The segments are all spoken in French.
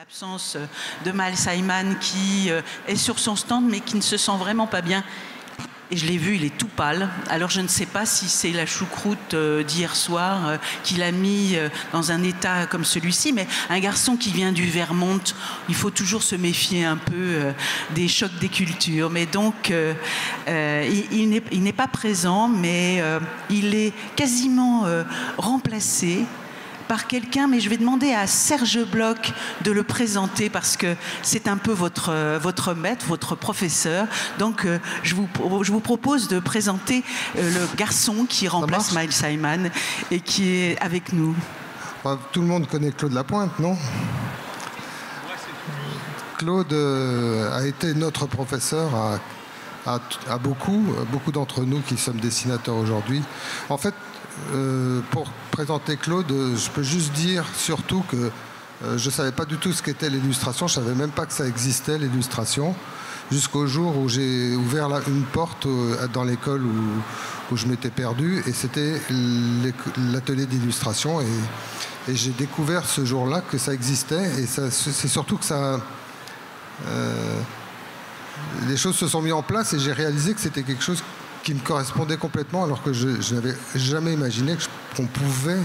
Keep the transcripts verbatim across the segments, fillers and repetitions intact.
l'absence de Miles Hyman qui est sur son stand mais qui ne se sent vraiment pas bien. Et je l'ai vu, il est tout pâle. Alors je ne sais pas si c'est la choucroute d'hier soir qui l'a mis dans un état comme celui-ci, mais un garçon qui vient du Vermont, il faut toujours se méfier un peu des chocs des cultures. Mais donc, euh, il, il n'est pas présent, mais euh, il est quasiment euh, remplacé par quelqu'un, mais je vais demander à Serge Bloch de le présenter parce que c'est un peu votre, votre maître, votre professeur. Donc, euh, je, vous, je vous propose de présenter euh, le garçon qui remplace Miles Hyman et qui est avec nous. Tout le monde connaît Claude Lapointe, non? Claude euh, a été notre professeur à, à, à beaucoup, beaucoup d'entre nous qui sommes dessinateurs aujourd'hui. En fait, Euh, pour présenter Claude, je peux juste dire surtout que euh, je ne savais pas du tout ce qu'était l'illustration. Je ne savais même pas que ça existait, l'illustration, jusqu'au jour où j'ai ouvert la, une porte euh, dans l'école où, où je m'étais perdu, et c'était l'atelier d'illustration. Et, et j'ai découvert ce jour-là que ça existait, et c'est surtout que ça... Euh, les choses se sont mises en place, et j'ai réalisé que c'était quelque chose qui me correspondait complètement, alors que je, je n'avais jamais imaginé qu'on pouvait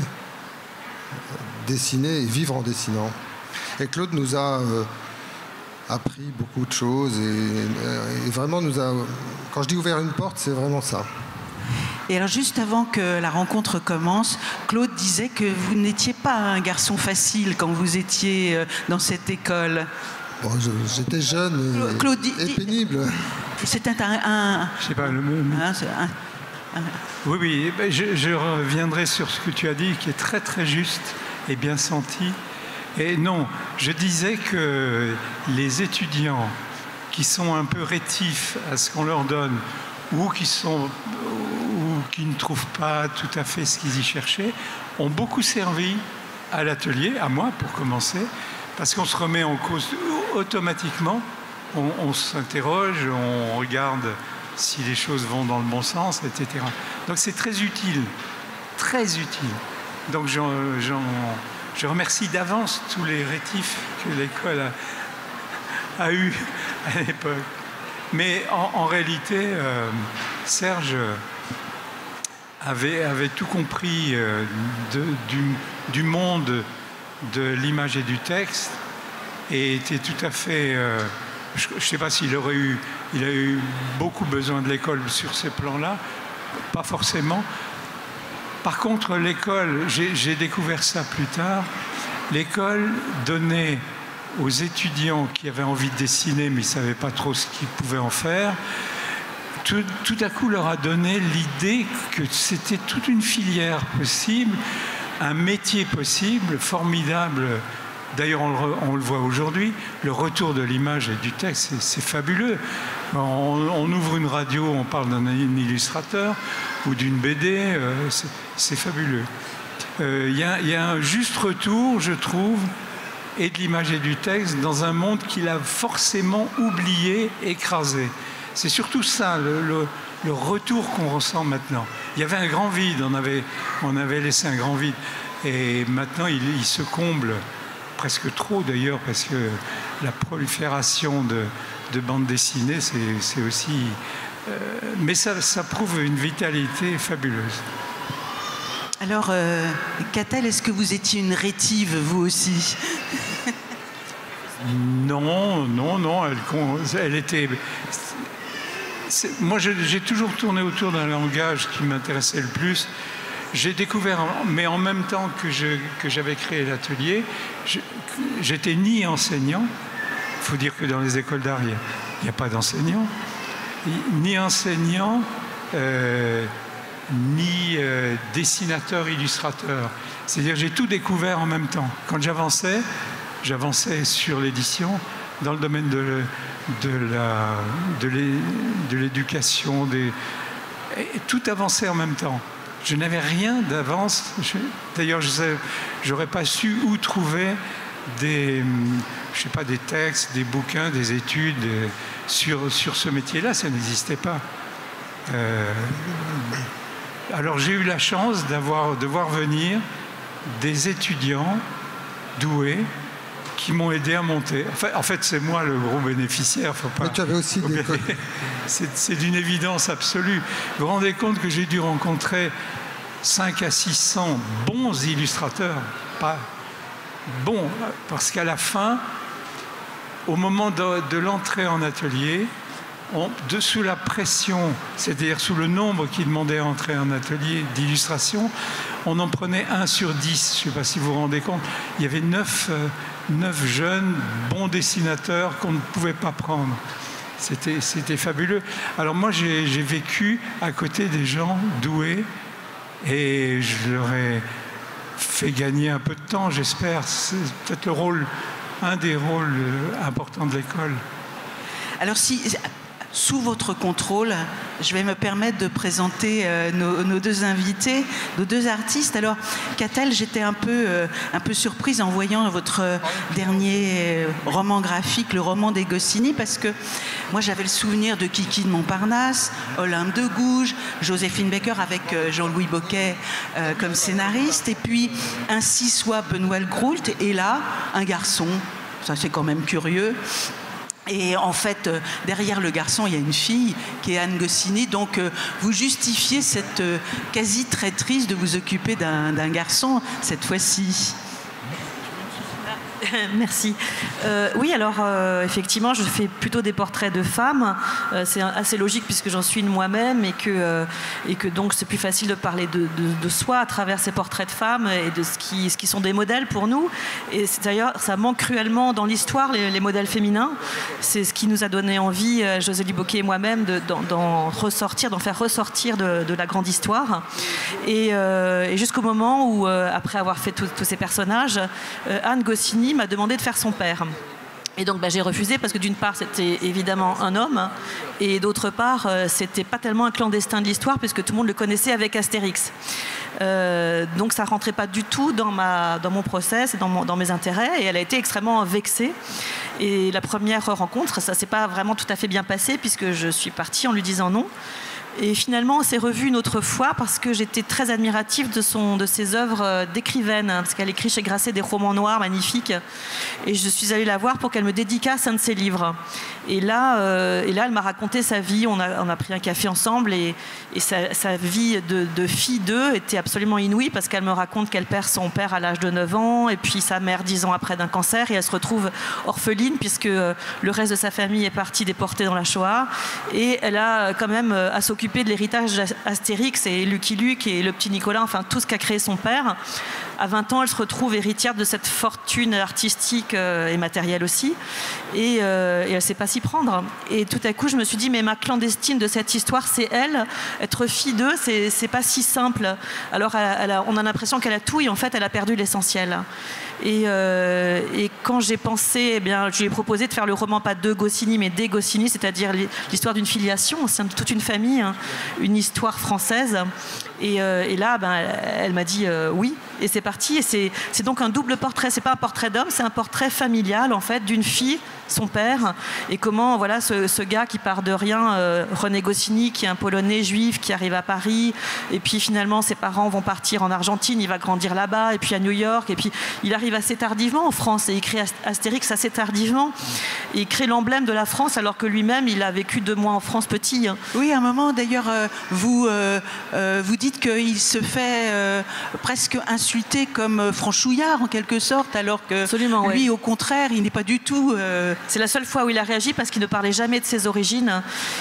dessiner et vivre en dessinant. Et Claude nous a euh, appris beaucoup de choses, et, et vraiment nous a... Quand je dis ouvert une porte, c'est vraiment ça. Et alors, juste avant que la rencontre commence, Claude disait que vous n'étiez pas un garçon facile quand vous étiez dans cette école. Bon, j'étais jeune et, Claude, et pénible. C'était un... un... Je sais pas, le même... Hein, un, un... Oui, oui, je, je reviendrai sur ce que tu as dit, qui est très, très juste et bien senti. Et non, je disais que les étudiants qui sont un peu rétifs à ce qu'on leur donne, ou qui, sont, ou qui ne trouvent pas tout à fait ce qu'ils y cherchaient, ont beaucoup servi à l'atelier, à moi pour commencer, parce qu'on se remet en cause automatiquement, on, on s'interroge, on regarde si les choses vont dans le bon sens, et cetera. Donc c'est très utile, très utile. Donc j'en, j'en, je remercie d'avance tous les rétifs que l'école a, a eu à l'époque. Mais en, en réalité, euh, Serge avait, avait tout compris euh, de, du, du monde de l'image et du texte, et était tout à fait... Euh, je ne sais pas s'il aurait eu... Il a eu beaucoup besoin de l'école sur ces plans-là, pas forcément. Par contre, l'école, j'ai découvert ça plus tard, l'école donnait aux étudiants qui avaient envie de dessiner, mais ils ne savaient pas trop ce qu'ils pouvaient en faire, tout, tout à coup leur a donné l'idée que c'était toute une filière possible, un métier possible, formidable. D'ailleurs, on, on le voit aujourd'hui, le retour de l'image et du texte, c'est fabuleux. On, on ouvre une radio, on parle d'un illustrateur ou d'une B D, euh, c'est fabuleux. Il euh, y, y a un juste retour, je trouve, et de l'image et du texte dans un monde qu'il a forcément oublié, écrasé. C'est surtout ça, le, le, le retour qu'on ressent maintenant. Il y avait un grand vide, on avait, on avait laissé un grand vide. Et maintenant, il, il se comble, presque trop d'ailleurs, parce que la prolifération de, de bandes dessinées, c'est aussi... Euh, mais ça, ça prouve une vitalité fabuleuse. Alors, euh, Catel, est-ce que vous étiez une rétive, vous aussi? Non, non, non, elle, elle était... Moi, j'ai toujours tourné autour d'un langage qui m'intéressait le plus. J'ai découvert, mais en même temps que je, que j'avais créé l'atelier, j'étais ni enseignant, il faut dire que dans les écoles d'art, il n'y a, a pas d'enseignant, ni enseignant, euh, ni euh, dessinateur, illustrateur. C'est-à-dire j'ai tout découvert en même temps. Quand j'avançais, j'avançais sur l'édition, dans le domaine de, de la, de l'éducation, des... tout avançait en même temps. Je n'avais rien d'avance. D'ailleurs, je n'aurais pas su où trouver des, je sais pas, des textes, des bouquins, des études sur, sur ce métier-là. Ça n'existait pas. Euh, alors, j'ai eu la chance d'avoir, de voir venir des étudiants doués qui m'ont aidé à monter. Enfin, en fait, c'est moi le gros bénéficiaire. Faut pas... Mais tu avais aussi des... C'est d'une évidence absolue. Vous vous rendez compte que j'ai dû rencontrer cinq à six cents bons illustrateurs, pas bons, parce qu'à la fin, au moment de, de l'entrée en atelier, on, de, sous la pression, c'est-à-dire sous le nombre qui demandait à entrer en atelier d'illustration, on en prenait un sur dix. Je ne sais pas si vous vous rendez compte. Il y avait neuf, euh, neuf jeunes bons dessinateurs qu'on ne pouvait pas prendre. C'était, c'était fabuleux. Alors moi, j'ai, j'ai vécu à côté des gens doués et je leur ai fait gagner un peu de temps, j'espère. C'est peut-être le rôle, un des rôles importants de l'école. Alors si... Sous votre contrôle, je vais me permettre de présenter euh, nos, nos deux invités, nos deux artistes. Alors, Catel, j'étais un peu, euh, un peu surprise en voyant votre euh, dernier euh, roman graphique, le roman des Goscinny, parce que moi, j'avais le souvenir de Kiki de Montparnasse, Olympe de Gouges, Joséphine Baker avec euh, Jean-Louis Bocquet euh, comme scénariste, et puis Ainsi soit Benoît Le Groult, et là, un garçon, ça c'est quand même curieux. Et en fait, euh, derrière le garçon, il y a une fille qui est Anne Goscinny. Donc, euh, vous justifiez cette euh, quasi-traîtrise de vous occuper d'un, d'un garçon cette fois-ci. Merci. Euh, oui, alors euh, effectivement, je fais plutôt des portraits de femmes. Euh, c'est assez logique puisque j'en suis une moi-même et que, euh, et que donc c'est plus facile de parler de, de, de soi à travers ces portraits de femmes et de ce qui, ce qui sont des modèles pour nous. Et d'ailleurs, ça manque cruellement dans l'histoire, les, les modèles féminins. C'est ce qui nous a donné envie, euh, Josélie Bocquet et moi-même, de, d'en, d'en ressortir, d'en faire ressortir de, de la grande histoire. Et, euh, et jusqu'au moment où, euh, après avoir fait tous ces personnages, euh, Anne Goscinny m'a demandé de faire son père. Et donc bah, j'ai refusé parce que d'une part c'était évidemment un homme et d'autre part euh, c'était pas tellement un clandestin de l'histoire puisque tout le monde le connaissait avec Astérix. Euh, donc ça rentrait pas du tout dans, ma, dans mon process, dans, mon, dans mes intérêts et elle a été extrêmement vexée. Et la première rencontre, ça s'est pas vraiment tout à fait bien passé puisque je suis partie en lui disant non. Et finalement, on s'est revus une autre fois parce que j'étais très admirative de, son, de ses œuvres d'écrivaine, hein, parce qu'elle écrit chez Grasset des romans noirs magnifiques. Et je suis allée la voir pour qu'elle me dédicace un de ses livres. Et là, euh, et là elle m'a raconté sa vie. On a, on a pris un café ensemble et, et sa, sa vie de, de fille d'eux était absolument inouïe parce qu'elle me raconte qu'elle perd son père à l'âge de neuf ans et puis sa mère dix ans après d'un cancer et elle se retrouve orpheline puisque le reste de sa famille est parti déporté dans la Shoah. Et elle a quand même à s'occuper de l'héritage d'Astérix et Lucky Luke et le petit Nicolas, enfin tout ce qu'a créé son père. À vingt ans, elle se retrouve héritière de cette fortune artistique euh, et matérielle aussi. Et, euh, et elle ne sait pas s'y prendre. Et tout à coup, je me suis dit, mais ma clandestine de cette histoire, c'est elle. Être fille d'eux, c'est, c'est pas si simple. Alors, elle, elle a, on a l'impression qu'elle a tout et en fait, elle a perdu l'essentiel. Et, euh, et quand j'ai pensé, eh bien, je lui ai proposé de faire le roman pas de Goscinny, mais des Goscinny, c'est-à-dire l'histoire d'une filiation, c'est toute une famille, hein, une histoire française. Et, euh, et là, ben, elle, elle m'a dit euh, oui, et c'est parti. Et c'est, c'est donc un double portrait. C'est pas un portrait d'homme, c'est un portrait familial en fait d'une fille, son père, et comment voilà ce, ce gars qui part de rien, euh, René Goscinny, qui est un Polonais juif, qui arrive à Paris, et puis finalement ses parents vont partir en Argentine, il va grandir là-bas, et puis à New York, et puis il arrive assez tardivement en France, et il crée Astérix assez tardivement. Et il crée l'emblème de la France alors que lui-même il a vécu deux mois en France petit. Oui, à un moment d'ailleurs, euh, vous euh, euh, vous dites qu'il se fait euh, presque insulter comme franchouillard en quelque sorte, alors que Absolument, lui, ouais. au contraire, il n'est pas du tout. Euh... C'est la seule fois où il a réagi parce qu'il ne parlait jamais de ses origines.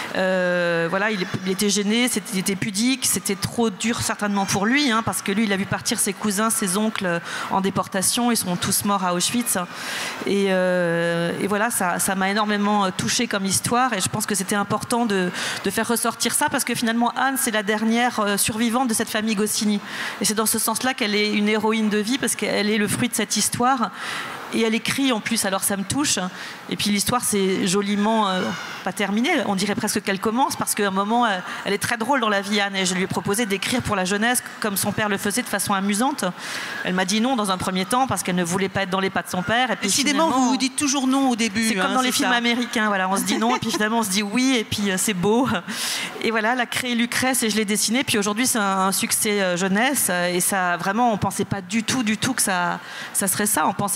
Euh, voilà, il, il était gêné, c'était, il était pudique, c'était trop dur certainement pour lui, hein, parce que lui, il a vu partir ses cousins, ses oncles en déportation, ils sont tous morts à Auschwitz. Et, euh, et voilà, ça, ça m'a énormément touchée comme histoire, et je pense que c'était important de, de faire ressortir ça parce que finalement Anne, c'est la dernière survivante de cette famille Goscinny. Et c'est dans ce sens-là qu'elle est une héroïne de vie parce qu'elle est le fruit de cette histoire. Et elle écrit en plus, alors ça me touche. Et puis l'histoire, c'est joliment euh, pas terminé. On dirait presque qu'elle commence parce qu'à un moment, elle, elle est très drôle dans la vie, Anne. Et je lui ai proposé d'écrire pour la jeunesse comme son père le faisait de façon amusante. Elle m'a dit non dans un premier temps parce qu'elle ne voulait pas être dans les pas de son père. Et puis décidément, vous vous dites toujours non au début. C'est hein, comme dans c'est les films ça. américains. Voilà, on se dit non et puis finalement on se dit oui et puis euh, c'est beau. Et voilà, elle a créé Lucrèce et je l'ai dessiné. Puis aujourd'hui, c'est un, un succès euh, jeunesse. Et ça, vraiment, on pensait pas du tout, du tout que ça, ça serait ça. On pensait faire un livre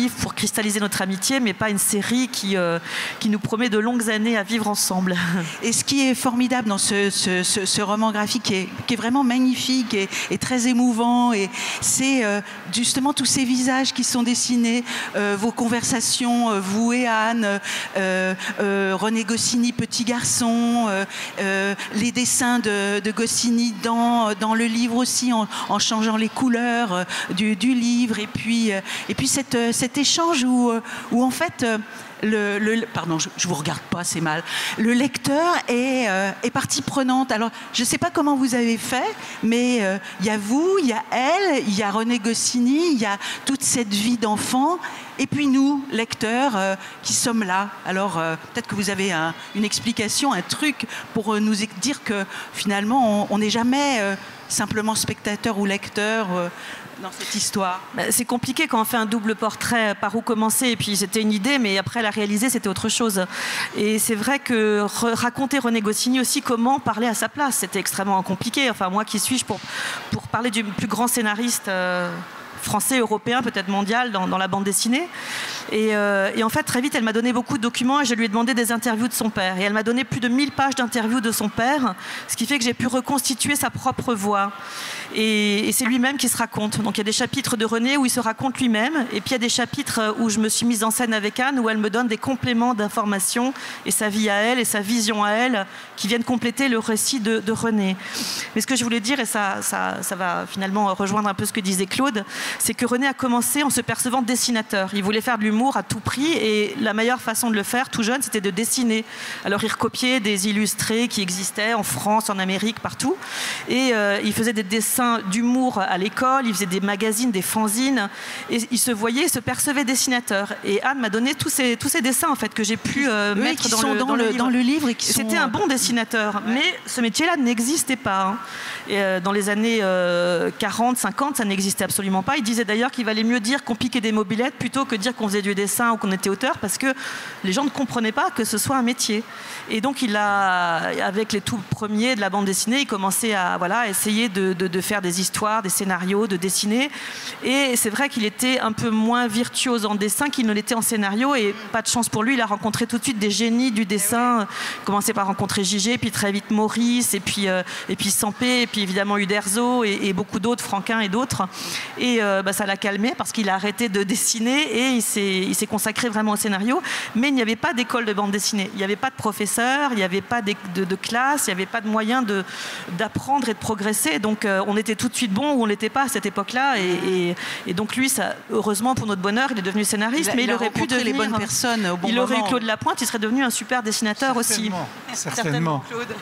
livre pour cristalliser notre amitié, mais pas une série qui, euh, qui nous promet de longues années à vivre ensemble. Et ce qui est formidable dans ce, ce, ce, ce roman graphique, qui est, qui est vraiment magnifique et, et très émouvant, et c'est euh, justement tous ces visages qui sont dessinés, euh, vos conversations, euh, vous et Anne, euh, euh, René Goscinny, petit garçon, euh, euh, les dessins de, de Goscinny dans, dans le livre aussi, en, en changeant les couleurs euh, du, du livre, et puis, euh, et puis cette, cet échange où, où en fait... Euh, Le, le, pardon, je ne vous regarde pas, c'est mal. Le lecteur est, euh, est partie prenante. Alors, je ne sais pas comment vous avez fait, mais il euh, y a vous, il y a elle, il y a René Goscinny, il y a toute cette vie d'enfant, et puis nous, lecteurs, euh, qui sommes là. Alors, euh, peut-être que vous avez un, une explication, un truc pour euh, nous dire que finalement, on n'est jamais euh, simplement spectateur ou lecteur euh, dans cette histoire. C'est compliqué quand on fait un double portrait, par où commencer, et puis c'était une idée, mais après la réaliser, c'était autre chose. Et c'est vrai que raconter René Goscinny aussi, comment parler à sa place, c'était extrêmement compliqué. Enfin, moi, qui suis-je pour, pour parler du plus grand scénariste euh, français, européen, peut-être mondial, dans, dans la bande dessinée. Et, euh, et en fait, très vite, elle m'a donné beaucoup de documents et je lui ai demandé des interviews de son père. Et elle m'a donné plus de mille pages d'interviews de son père, ce qui fait que j'ai pu reconstituer sa propre voix. Et, et c'est lui-même qui se raconte. Donc il y a des chapitres de René où il se raconte lui-même, et puis il y a des chapitres où je me suis mise en scène avec Anne, où elle me donne des compléments d'informations, et sa vie à elle, et sa vision à elle, qui viennent compléter le récit de, de René. Mais ce que je voulais dire, et ça, ça, ça va finalement rejoindre un peu ce que disait Claude, c'est que René a commencé en se percevant dessinateur. Il voulait faire de l'humour à tout prix, et la meilleure façon de le faire, tout jeune, c'était de dessiner. Alors il recopiait des illustrés qui existaient en France, en Amérique, partout, et euh, il faisait des dessins d'humour à l'école, il faisait des magazines, des fanzines, et il se voyait, il se percevait dessinateur. Et Anne m'a donné tous ces, tous ces dessins en fait, que j'ai pu euh, oui, mettre dans, sont le, dans, dans, le, le livre. dans le livre. C'était sont... un bon dessinateur, ouais. Mais ce métier-là n'existait pas. Hein. Et, euh, dans les années euh, quarante, cinquante, ça n'existait absolument pas. Il disait d'ailleurs qu'il valait mieux dire qu'on piquait des mobylettes plutôt que dire qu'on faisait du dessin ou qu'on était auteur, parce que les gens ne comprenaient pas que ce soit un métier. Et donc il a, avec les tout premiers de la bande dessinée, il commençait à voilà, essayer de, de, de faire des histoires, des scénarios, de dessiner. Et c'est vrai qu'il était un peu moins virtuose en dessin qu'il ne l'était en scénario, et pas de chance pour lui, il a rencontré tout de suite des génies du dessin. Il commençait par rencontrer Gigé, puis très vite Maurice, et puis, euh, et puis Sampé, et puis évidemment Uderzo, et, et beaucoup d'autres, Franquin et d'autres. Et euh, bah, ça l'a calmé parce qu'il a arrêté de dessiner et il s'est, il s'est consacré vraiment au scénario. Mais il n'y avait pas d'école de bande dessinée, il n'y avait pas de professeur, il n'y avait pas de, de, de classe, il n'y avait pas de moyen de, d'apprendre et de progresser. Donc euh, on était tout de suite bon où on n'était pas à cette époque-là, et, et, et donc lui, ça, heureusement pour notre bonheur, il est devenu scénariste, il a, mais il, il aurait pu devenir les bonnes personnes au bon il moment. aurait eu Claude Lapointe, il serait devenu un super dessinateur certainement, aussi. Certainement, certainement. Claude.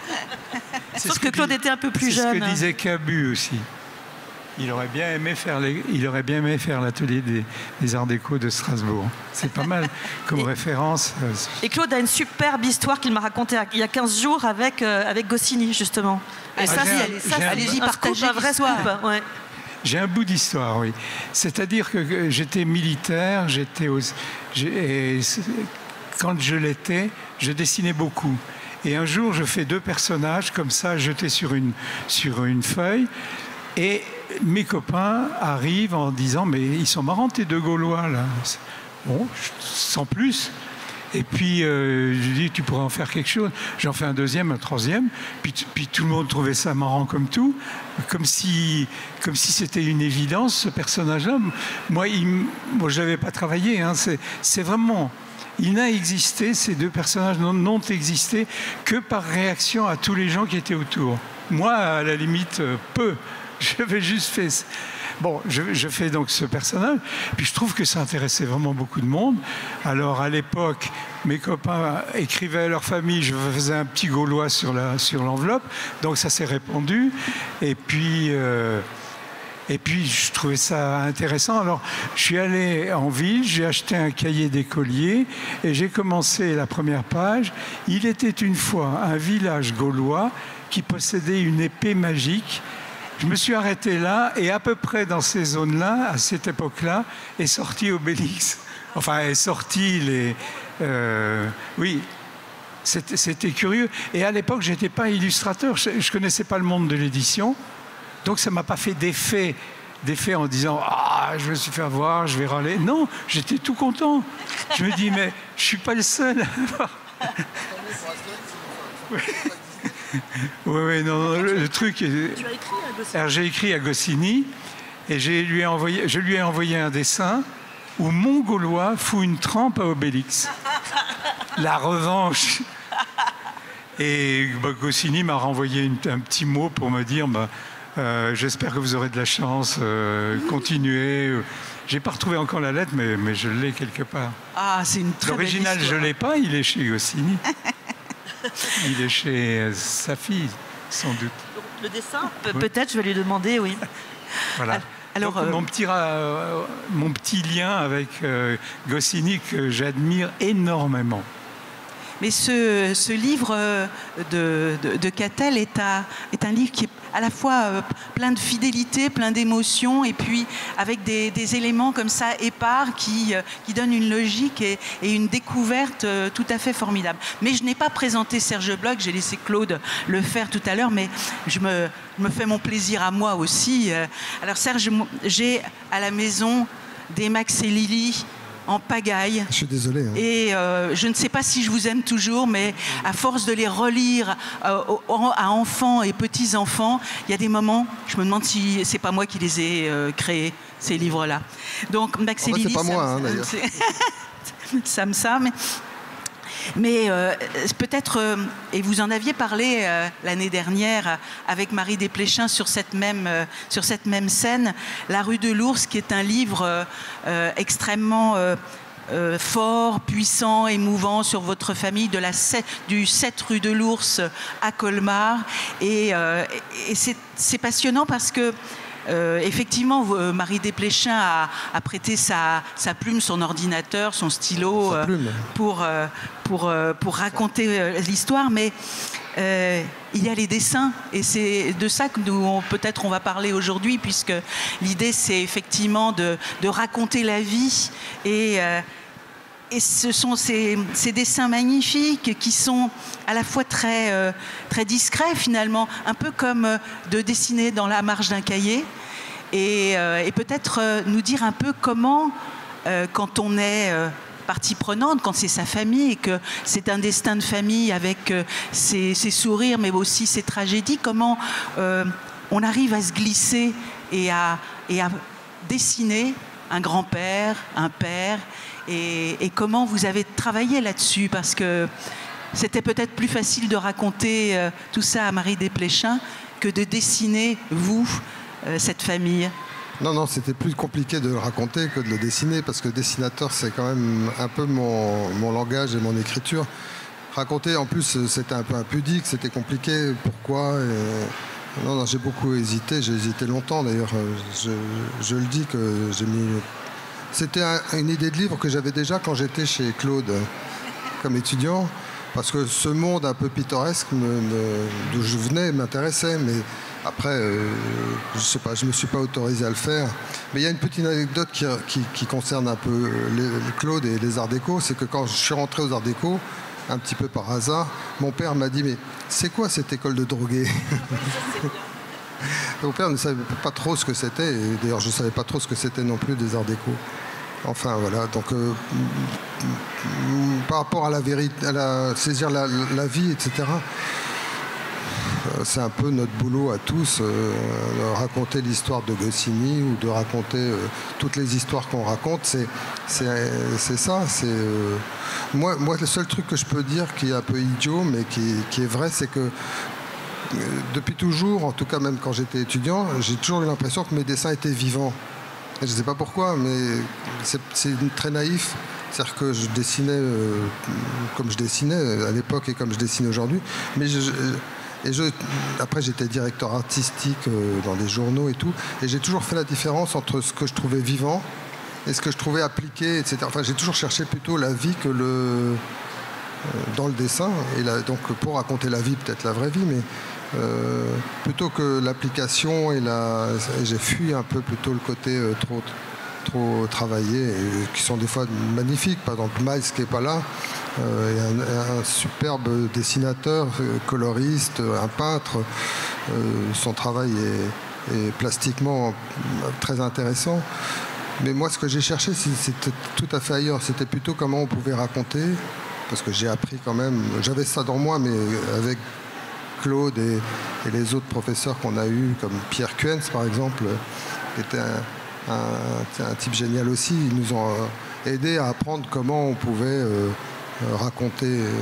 Sauf que, que Claude dit, était un peu plus c'est jeune. C'est ce que disait Cabu aussi. Il aurait bien aimé faire, les, il aurait bien aimé faire l'atelier des, des Arts Déco de Strasbourg. C'est pas mal comme et, référence. Et Claude a une superbe histoire qu'il m'a racontée il y a quinze jours avec, euh, avec Goscinny, justement. Et ah, ça, c'est allez-y partager un vrai scoop. Ouais. J'ai un bout d'histoire, oui. C'est-à-dire que j'étais militaire, j'étais aux, et quand je l'étais, je dessinais beaucoup. Et un jour, je fais deux personnages comme ça, jetés sur une, sur une feuille. Et mes copains arrivent en disant « Mais ils sont marrants, tes deux Gaulois, là. » Bon, sans plus. Et puis, euh, je dis « Tu pourrais en faire quelque chose. » J'en fais un deuxième, un troisième. Puis, puis tout le monde trouvait ça marrant comme tout. Comme si, comme si c'était une évidence, ce personnage-là. Moi, il, moi je n'avais pas travaillé. Hein. C'est, c'est vraiment... Il n'a existé, ces deux personnages n'ont existé que par réaction à tous les gens qui étaient autour. Moi, à la limite, peu. J'avais juste fait... Bon, je, je fais donc ce personnage, puis je trouve que ça intéressait vraiment beaucoup de monde. Alors, à l'époque, mes copains écrivaient à leur famille, je faisais un petit Gaulois sur, la, sur l'enveloppe, donc ça s'est répandu. Et puis... Euh, Et puis, je trouvais ça intéressant. Alors, je suis allé en ville, j'ai acheté un cahier d'écolier et j'ai commencé la première page. Il était une fois un village gaulois qui possédait une épée magique. Je me suis arrêté là et à peu près dans ces zones-là, à cette époque-là, est sorti Obélix. Enfin, est sorti les... Euh, oui, c'était, c'était curieux. Et à l'époque, je n'étais pas illustrateur, je ne connaissais pas le monde de l'édition. Donc ça ne m'a pas fait d'effet défait en disant « Ah, je me suis fait avoir, je vais râler ». Non, j'étais tout content. Je me dis « Mais je ne suis pas le seul ». Oui, oui, non, non, le, le truc est... Tu as écrit à Goscinny. Alors, j'ai écrit à Goscinny et j'ai lui ai envoyé, je lui ai envoyé un dessin où mon Gaulois fout une trempe à Obélix. La revanche. Et bah, Goscinny m'a renvoyé une, un petit mot pour me dire bah, euh, j'espère que vous aurez de la chance, euh, continuez. J'ai pas retrouvé encore la lettre, mais, mais je l'ai quelque part. Ah, c'est une très belle L'original, je histoire. l'ai pas, il est chez Goscinny. Il est chez euh, sa fille, sans doute. Le dessin, Pe- Oui. peut-être, je vais lui demander, oui. Voilà. Alors, Donc, euh, mon, petit, euh, mon petit lien avec euh, Goscinny que j'admire énormément. Mais ce, ce livre de, de, de Cattel est, à, est un livre qui est à la fois euh, plein de fidélité, plein d'émotions, et puis avec des, des éléments comme ça épars qui, euh, qui donnent une logique et, et une découverte euh, tout à fait formidable. Mais je n'ai pas présenté Serge Bloch, j'ai laissé Claude le faire tout à l'heure, mais je me, je me fais mon plaisir à moi aussi. Euh, Alors Serge, j'ai à la maison des Max et Lily en pagaille. Je suis désolé. Hein. Et euh, je ne sais pas si je vous aime toujours, mais à force de les relire euh, aux- à enfants et petits-enfants, il y a des moments, je me demande si c'est pas moi qui les ai euh, créés, ces livres-là. Donc Max et En fait, c'est Lily, pas ça moi, me- hein, d'ailleurs. c'est- ça me ça, mais... Mais euh, peut-être, euh, et vous en aviez parlé euh, l'année dernière avec Marie Desplechin sur cette même, euh, sur cette même scène, La rue de l'Ours, qui est un livre euh, euh, extrêmement euh, euh, fort, puissant, émouvant sur votre famille, de la sept, du sept rue de l'Ours à Colmar. Et, euh, et c'est, c'est passionnant parce que Euh, effectivement, euh, Marie Desplechin a, a prêté sa, sa plume, son ordinateur, son stylo Sa euh, plume. pour, euh, pour, euh, pour raconter euh, l'histoire, mais euh, il y a les dessins et c'est de ça que nous, on- peut-être on va parler aujourd'hui, puisque l'idée c'est effectivement de, de raconter la vie et... euh, Et ce sont ces, ces dessins magnifiques qui sont à la fois très, euh, très discrets finalement, un peu comme euh, de dessiner dans la marge d'un cahier. Et, euh, et peut-être euh, nous dire un peu comment, euh, quand on est euh, partie prenante, quand c'est sa famille et que c'est un destin de famille avec euh, ses, ses sourires mais aussi ses tragédies, comment euh, on arrive à se glisser et à, et à dessiner un grand-père, un père, et, et comment vous avez travaillé là-dessus, parce que c'était peut-être plus facile de raconter euh, tout ça à Marie Desplechin que de dessiner, vous, euh, cette famille. Non, non, c'était plus compliqué de le raconter que de le dessiner, parce que dessinateur, c'est quand même un peu mon, mon langage et mon écriture. Raconter, en plus, c'était un peu impudique, c'était compliqué. Pourquoi et... Non, non, j'ai beaucoup hésité, j'ai hésité longtemps d'ailleurs. Je, je le dis que j'ai mis... C'était un, une idée de livre que j'avais déjà quand j'étais chez Claude, comme étudiant, parce que ce monde un peu pittoresque me- me- d'où je venais m'intéressait, mais après, euh, je sais pas, je me suis pas autorisé à le faire. Mais il y a une petite anecdote qui, qui- qui concerne un peu les, les Claude et les Arts Déco, c'est que quand je suis rentré aux Arts Déco, un petit peu par hasard, mon père m'a dit « Mais c'est quoi cette école de drogués ?» Mon père ne savait pas trop ce que c'était, et d'ailleurs je ne savais pas trop ce que c'était non plus des Arts Déco. Enfin voilà, donc euh, par rapport à la vérité, à la, saisir la, la vie, et cetera, euh, c'est un peu notre boulot à tous, euh, de raconter l'histoire de Goscinny ou de raconter euh, toutes les histoires qu'on raconte, c'est, c'est, c'est ça. C'est, euh, moi, moi, le seul truc que je peux dire qui est un peu idiot, mais qui, qui est vrai, c'est que depuis toujours, en tout cas même quand j'étais étudiant, j'ai toujours eu l'impression que mes dessins étaient vivants. Et je ne sais pas pourquoi, mais c'est, c'est très naïf. C'est-à-dire que je dessinais euh, comme je dessinais à l'époque et comme je dessine aujourd'hui. Mais je, je, et je, après, j'étais directeur artistique euh, dans les journaux et tout. Et j'ai toujours fait la différence entre ce que je trouvais vivant et ce que je trouvais appliqué, et cetera. Enfin, j'ai toujours cherché plutôt la vie que le... dans le dessin, et là, donc pour raconter la vie, peut-être la vraie vie, mais euh, plutôt que l'application et la, et j'ai fui un peu plutôt le côté euh, trop, trop travaillé, et, qui sont des fois magnifiques. Par exemple, Miles qui n'est pas là, euh, est un, un superbe dessinateur, coloriste, un peintre. Euh, son travail et plastiquement très intéressant. Mais moi, ce que j'ai cherché, c'était tout à fait ailleurs. C'était plutôt comment on pouvait raconter, parce que j'ai appris quand même, j'avais ça dans moi, mais avec Claude et, et les autres professeurs qu'on a eus, comme Pierre Kuens, par exemple, qui était un, un, un type génial aussi. Ils nous ont aidés à apprendre comment on pouvait euh, raconter. Euh,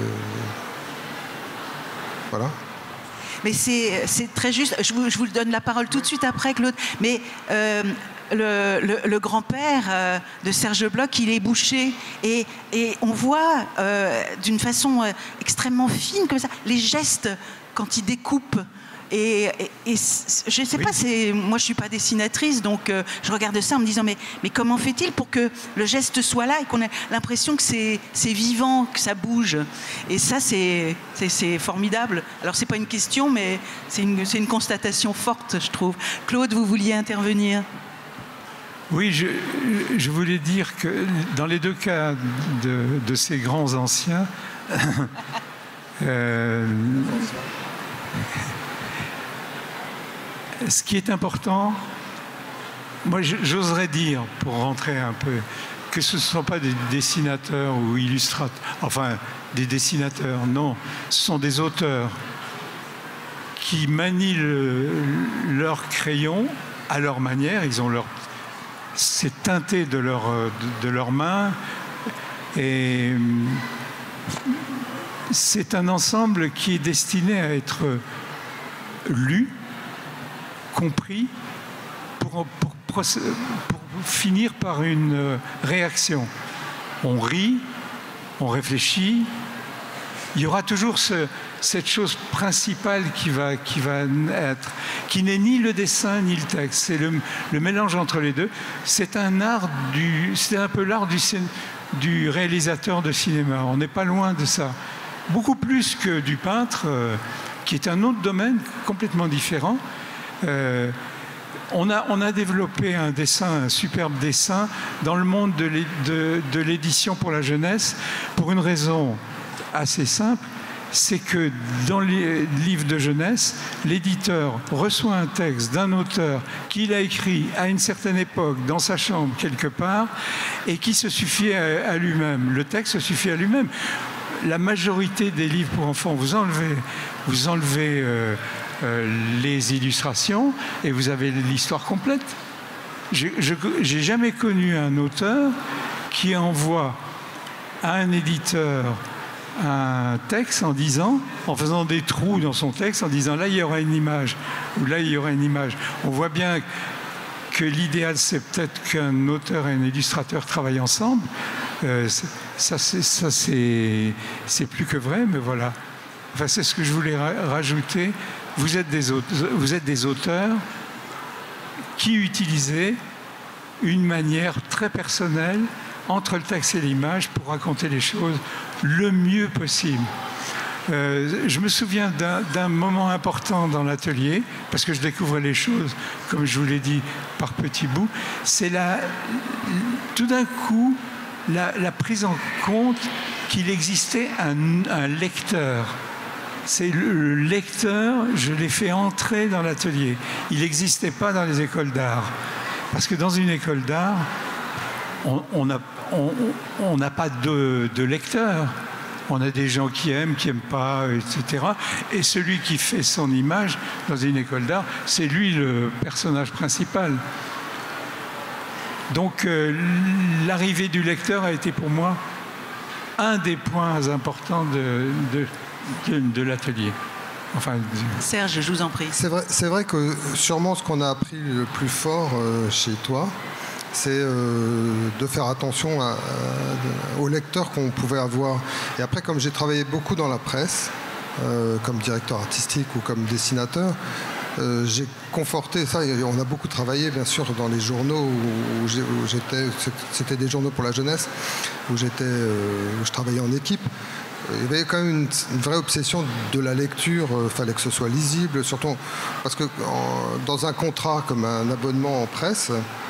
voilà. Mais c'est très juste. Je vous, je vous donne la parole tout de suite après, Claude. Mais euh, le, le, le grand-père euh, de Serge Bloch, il est boucher. Et, et on voit euh, d'une façon euh, extrêmement fine, comme ça, les gestes quand il découpe. Et, et, et je ne sais oui. pas, moi je ne suis pas dessinatrice, donc euh, je regarde ça en me disant mais, mais comment fait-il pour que le geste soit là et qu'on ait l'impression que c'est vivant, que ça bouge. Et ça c'est formidable. Alors c'est pas une question, mais c'est une, une constatation forte, je trouve. Claude, vous vouliez intervenir? Oui, je, je voulais dire que dans les deux cas de, de ces grands anciens, euh, ce qui est important, moi j'oserais dire, pour rentrer un peu, que ce ne sont pas des dessinateurs ou illustrateurs, enfin des dessinateurs, non, ce sont des auteurs qui manient le, leur crayon à leur manière, ils ont leur, c'est teinté de leur, de, de leurs mains, et c'est un ensemble qui est destiné à être lu, compris pour, pour, pour, pour finir par une réaction. On rit, on réfléchit. Il y aura toujours ce, cette chose principale qui va, qui va être, qui n'est ni le dessin ni le texte. C'est le, le mélange entre les deux. C'est un art du, c'est un peu l'art du, du réalisateur de cinéma. On n'est pas loin de ça. Beaucoup plus que du peintre, euh, qui est un autre domaine complètement différent. Euh, on, a, on a développé un dessin, un superbe dessin dans le monde de l'édition pour la jeunesse pour une raison assez simple, c'est que dans les livres de jeunesse, l'éditeur reçoit un texte d'un auteur qu'il a écrit à une certaine époque dans sa chambre quelque part et qui se suffit à, à lui-même. Le texte se suffit à lui-même. La majorité des livres pour enfants, vous enlevez, vous enlevez euh, Euh, les illustrations et vous avez l'histoire complète. Je n'ai jamais connu un auteur qui envoie à un éditeur un texte en disant, en faisant des trous dans son texte, en disant là il y aura une image ou là il y aura une image. On voit bien que l'idéal c'est peut-être qu'un auteur et un illustrateur travaillent ensemble. Euh, ça c'est plus que vrai, mais voilà. Enfin, c'est ce que je voulais ra rajouter. Vous êtes, des auteurs, vous êtes des auteurs qui utilisez une manière très personnelle entre le texte et l'image pour raconter les choses le mieux possible. Euh, je me souviens d'un moment important dans l'atelier, parce que je découvrais les choses, comme je vous l'ai dit, par petits bouts. C'est tout d'un coup la, la prise en compte qu'il existait un, un lecteur. C'est le, le lecteur, je l'ai fait entrer dans l'atelier. Il n'existait pas dans les écoles d'art. Parce que dans une école d'art, on n'a on, on, on pas de, de lecteur. On a des gens qui aiment, qui n'aiment pas, et cetera. Et celui qui fait son image dans une école d'art, c'est lui le personnage principal. Donc euh, l'arrivée du lecteur a été pour moi un des points importants de... de de, de l'atelier. Enfin, Serge, je vous en prie. C'est vrai, c'est vrai que sûrement ce qu'on a appris le plus fort euh, chez toi, c'est euh, de faire attention à, à, aux lecteurs qu'on pouvait avoir. Et après, comme j'ai travaillé beaucoup dans la presse, euh, comme directeur artistique ou comme dessinateur, euh, j'ai conforté ça. Et on a beaucoup travaillé, bien sûr, dans les journaux où, où j'étais. C'était des journaux pour la jeunesse, où j'étais, euh, où je travaillais en équipe. Il y avait quand même une, une vraie obsession de la lecture. Il euh, fallait que ce soit lisible, surtout parce que en, dans un contrat comme un abonnement en presse,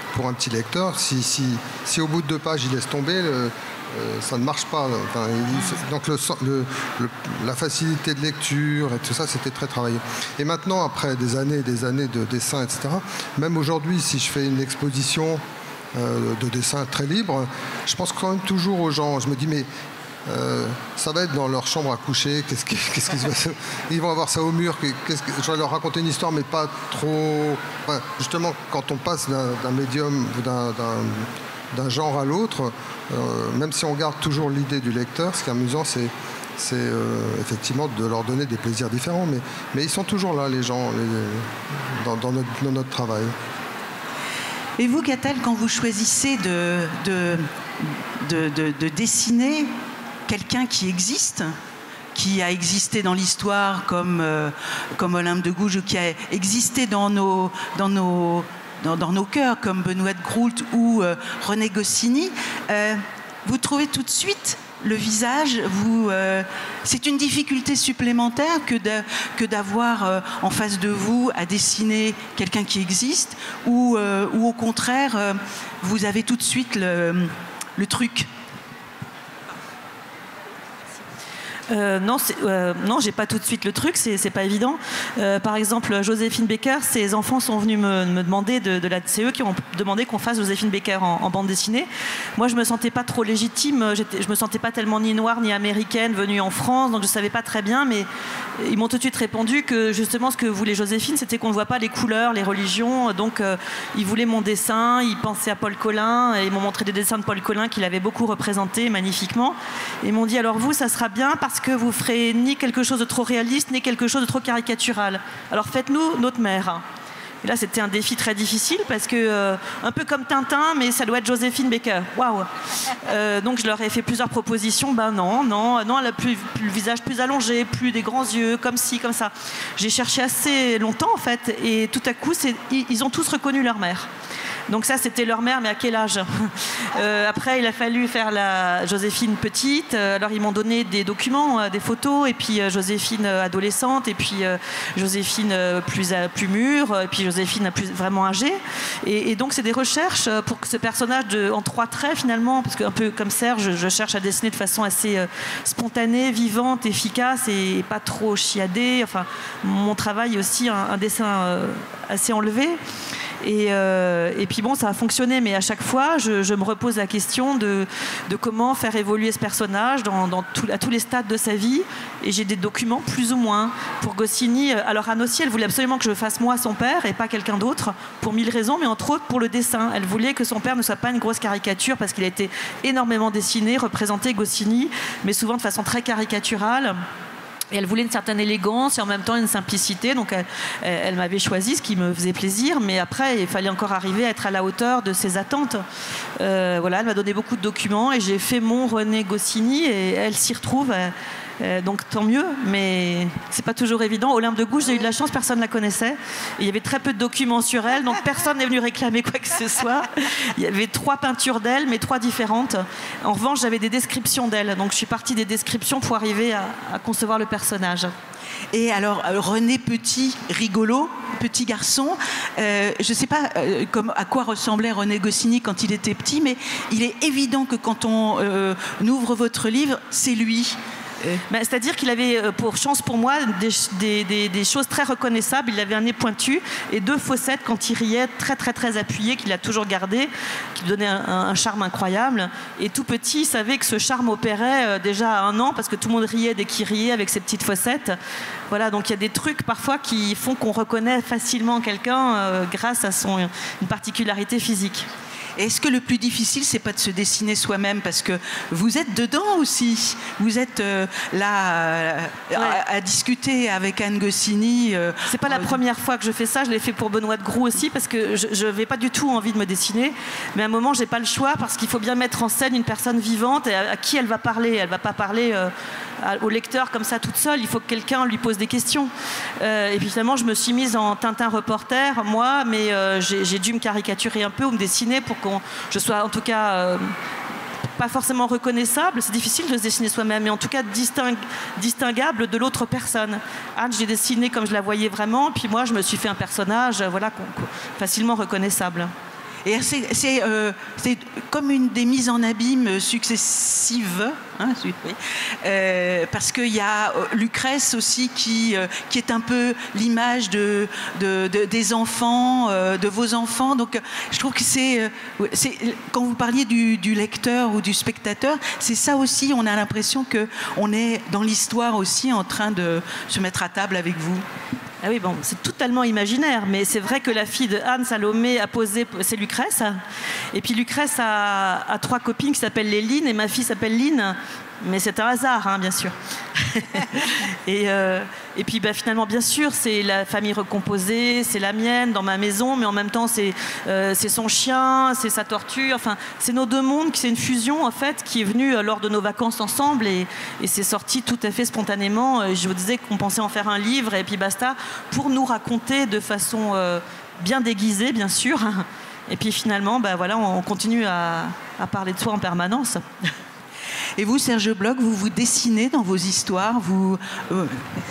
pour un petit lecteur. Si, si, si au bout de deux pages, il laisse tomber, le, euh, ça ne marche pas. Enfin, il, donc le, le, le, la facilité de lecture et tout ça, c'était très travaillé. Et maintenant, après des années et des années de dessin, et cetera, même aujourd'hui, si je fais une exposition euh, de dessin très libre, je pense quand même toujours aux gens. Je me dis, mais Euh, ça va être dans leur chambre à coucher. Qu'est-ce qui, qu'est-ce qui se passe ? Ils vont avoir ça au mur. Qu'est-ce que, je vais leur raconter une histoire, mais pas trop. Enfin, justement, quand on passe d'un, d'un médium, d'un, d'un, d'un genre à l'autre, euh, même si on garde toujours l'idée du lecteur, ce qui est amusant, c'est, c'est euh, effectivement de leur donner des plaisirs différents. Mais, mais ils sont toujours là, les gens, les, dans, dans, notre, dans notre travail. Et vous, Catel, quand vous choisissez de, de, de, de, de dessiner quelqu'un qui existe, qui a existé dans l'histoire comme, euh, comme Olympe de Gouges, ou qui a existé dans nos, dans nos, dans, dans nos cœurs, comme Benoît de Groult ou euh, René Goscinny, euh, vous trouvez tout de suite le visage, vous, euh, c'est une difficulté supplémentaire que, de, que d'avoir euh, en face de vous à dessiner quelqu'un qui existe, ou, euh, ou au contraire, euh, vous avez tout de suite le, le truc. Euh, non, c'est, euh, non, j'ai pas tout de suite le truc, c'est, c'est pas évident. Euh, par exemple, Joséphine Baker, ses enfants sont venus me, me demander, de, de la, c'est eux qui ont demandé qu'on fasse Joséphine Baker en, en bande dessinée. Moi, je me sentais pas trop légitime, j'étais, je me sentais pas tellement ni noire ni américaine venue en France, donc je savais pas très bien, mais ils m'ont tout de suite répondu que justement ce que voulait Joséphine, c'était qu'on ne voit pas les couleurs, les religions, donc euh, ils voulaient mon dessin, ils pensaient à Paul Colin, et ils m'ont montré des dessins de Paul Colin qu'il avait beaucoup représentés magnifiquement. Et ils m'ont dit, alors vous, ça sera bien parce que vous ferez ni quelque chose de trop réaliste, ni quelque chose de trop caricatural. Alors faites-nous notre mère. Et là, c'était un défi très difficile parce que, euh, un peu comme Tintin, mais ça doit être Joséphine Baker. Waouh euh, Donc je leur ai fait plusieurs propositions. Ben non, non, non, elle a plus, plus le visage plus allongé, plus des grands yeux, comme ci, comme ça. J'ai cherché assez longtemps en fait, et tout à coup, c'est, ils ont tous reconnu leur mère. Donc ça, c'était leur mère, mais à quel âge ? euh, Après, il a fallu faire la Joséphine petite. Alors, ils m'ont donné des documents, euh, des photos, et puis euh, Joséphine euh, adolescente, et puis euh, Joséphine euh, plus, euh, plus mûre, et puis Joséphine plus, vraiment âgée. Et, et donc, c'est des recherches pour que ce personnage de, en trois traits, finalement, parce qu'un peu comme Serge, je, je cherche à dessiner de façon assez euh, spontanée, vivante, efficace, et, et pas trop chiadée. Enfin, mon travail est aussi un, un dessin euh, assez enlevé. Et, euh, et puis bon, ça a fonctionné, mais à chaque fois, je, je me repose la question de, de comment faire évoluer ce personnage dans, dans tout, à tous les stades de sa vie. Et j'ai des documents plus ou moins. Pour Goscinny, alors Anne aussi, elle voulait absolument que je fasse moi son père et pas quelqu'un d'autre, pour mille raisons, mais entre autres pour le dessin. Elle voulait que son père ne soit pas une grosse caricature, parce qu'il a été énormément dessiné, représenté, Goscinny, mais souvent de façon très caricaturale. Et elle voulait une certaine élégance et en même temps une simplicité, donc elle, elle m'avait choisi, ce qui me faisait plaisir, mais après il fallait encore arriver à être à la hauteur de ses attentes. Euh, voilà, elle m'a donné beaucoup de documents et j'ai fait mon René Goscinny et elle s'y retrouve. Euh, donc tant mieux, mais c'est pas toujours évident. Olympe de Gouges, j'ai eu de la chance, personne ne la connaissait. Et il y avait très peu de documents sur elle, donc personne n'est venu réclamer quoi que ce soit. Il y avait trois peintures d'elle, mais trois différentes. En revanche, j'avais des descriptions d'elle, donc je suis partie des descriptions pour arriver à, à concevoir le personnage. Et alors, René petit, rigolo, petit garçon, euh, je ne sais pas euh, comme, à quoi ressemblait René Goscinny quand il était petit, mais il est évident que quand on euh, ouvre votre livre, c'est lui. Ben, c'est-à-dire qu'il avait, pour chance pour moi, des, des, des, des choses très reconnaissables. Il avait un nez pointu et deux fossettes quand il riait, très très très appuyées, qu'il a toujours gardées, qui lui donnaient un, un charme incroyable. Et tout petit, il savait que ce charme opérait déjà à un an, parce que tout le monde riait dès qu'il riait avec ses petites fossettes. Voilà, donc il y a des trucs parfois qui font qu'on reconnaît facilement quelqu'un euh, grâce à son, une particularité physique. Est-ce que le plus difficile, c'est pas de se dessiner soi-même, parce que vous êtes dedans aussi, vous êtes euh, là euh, ouais. à, à discuter avec Anne Goscinny. Euh, c'est pas euh, la première fois que je fais ça, je l'ai fait pour Benoît de Groult aussi, parce que je n'avais pas du tout envie de me dessiner, mais à un moment j'ai pas le choix, parce qu'il faut bien mettre en scène une personne vivante et à, à qui elle va parler. Elle va pas parler euh, à, au lecteur comme ça toute seule, il faut que quelqu'un lui pose des questions. Euh, et puis finalement je me suis mise en Tintin reporter, moi, mais euh, j'ai, j'ai dû me caricaturer un peu ou me dessiner pour que je sois en tout cas euh, pas forcément reconnaissable, c'est difficile de se dessiner soi-même, mais en tout cas disting, distinguable de l'autre personne. Anne, j'ai dessiné comme je la voyais vraiment, puis moi je me suis fait un personnage voilà, facilement reconnaissable. Et c'est euh, comme une des mises en abîme successives, hein, oui, euh, parce qu'il y a Lucrèce aussi qui, euh, qui est un peu l'image de, de, de, des enfants, euh, de vos enfants. Donc je trouve que c'est, euh, quand vous parliez du, du lecteur ou du spectateur, c'est ça aussi, on a l'impression qu'on est dans l'histoire aussi en train de se mettre à table avec vous. Ah oui, bon, c'est totalement imaginaire, mais c'est vrai que la fille de Anne, Salomé, a posé, c'est Lucrèce. Et puis Lucrèce a, a trois copines qui s'appellent les Lynn, et ma fille s'appelle Lynn. Mais c'est un hasard, hein, bien sûr. et, euh, et puis bah, finalement, bien sûr, c'est la famille recomposée, c'est la mienne dans ma maison, mais en même temps, c'est euh, son chien, c'est sa tortue. Enfin, c'est nos deux mondes, c'est une fusion en fait qui est venue euh, lors de nos vacances ensemble et, et c'est sorti tout à fait spontanément. Euh, je vous disais qu'on pensait en faire un livre et puis basta, pour nous raconter de façon euh, bien déguisée, bien sûr. Et puis finalement, bah, voilà, on continue à, à parler de soi en permanence. Et vous, Serge Bloch, vous vous dessinez dans vos histoires, vous... Euh...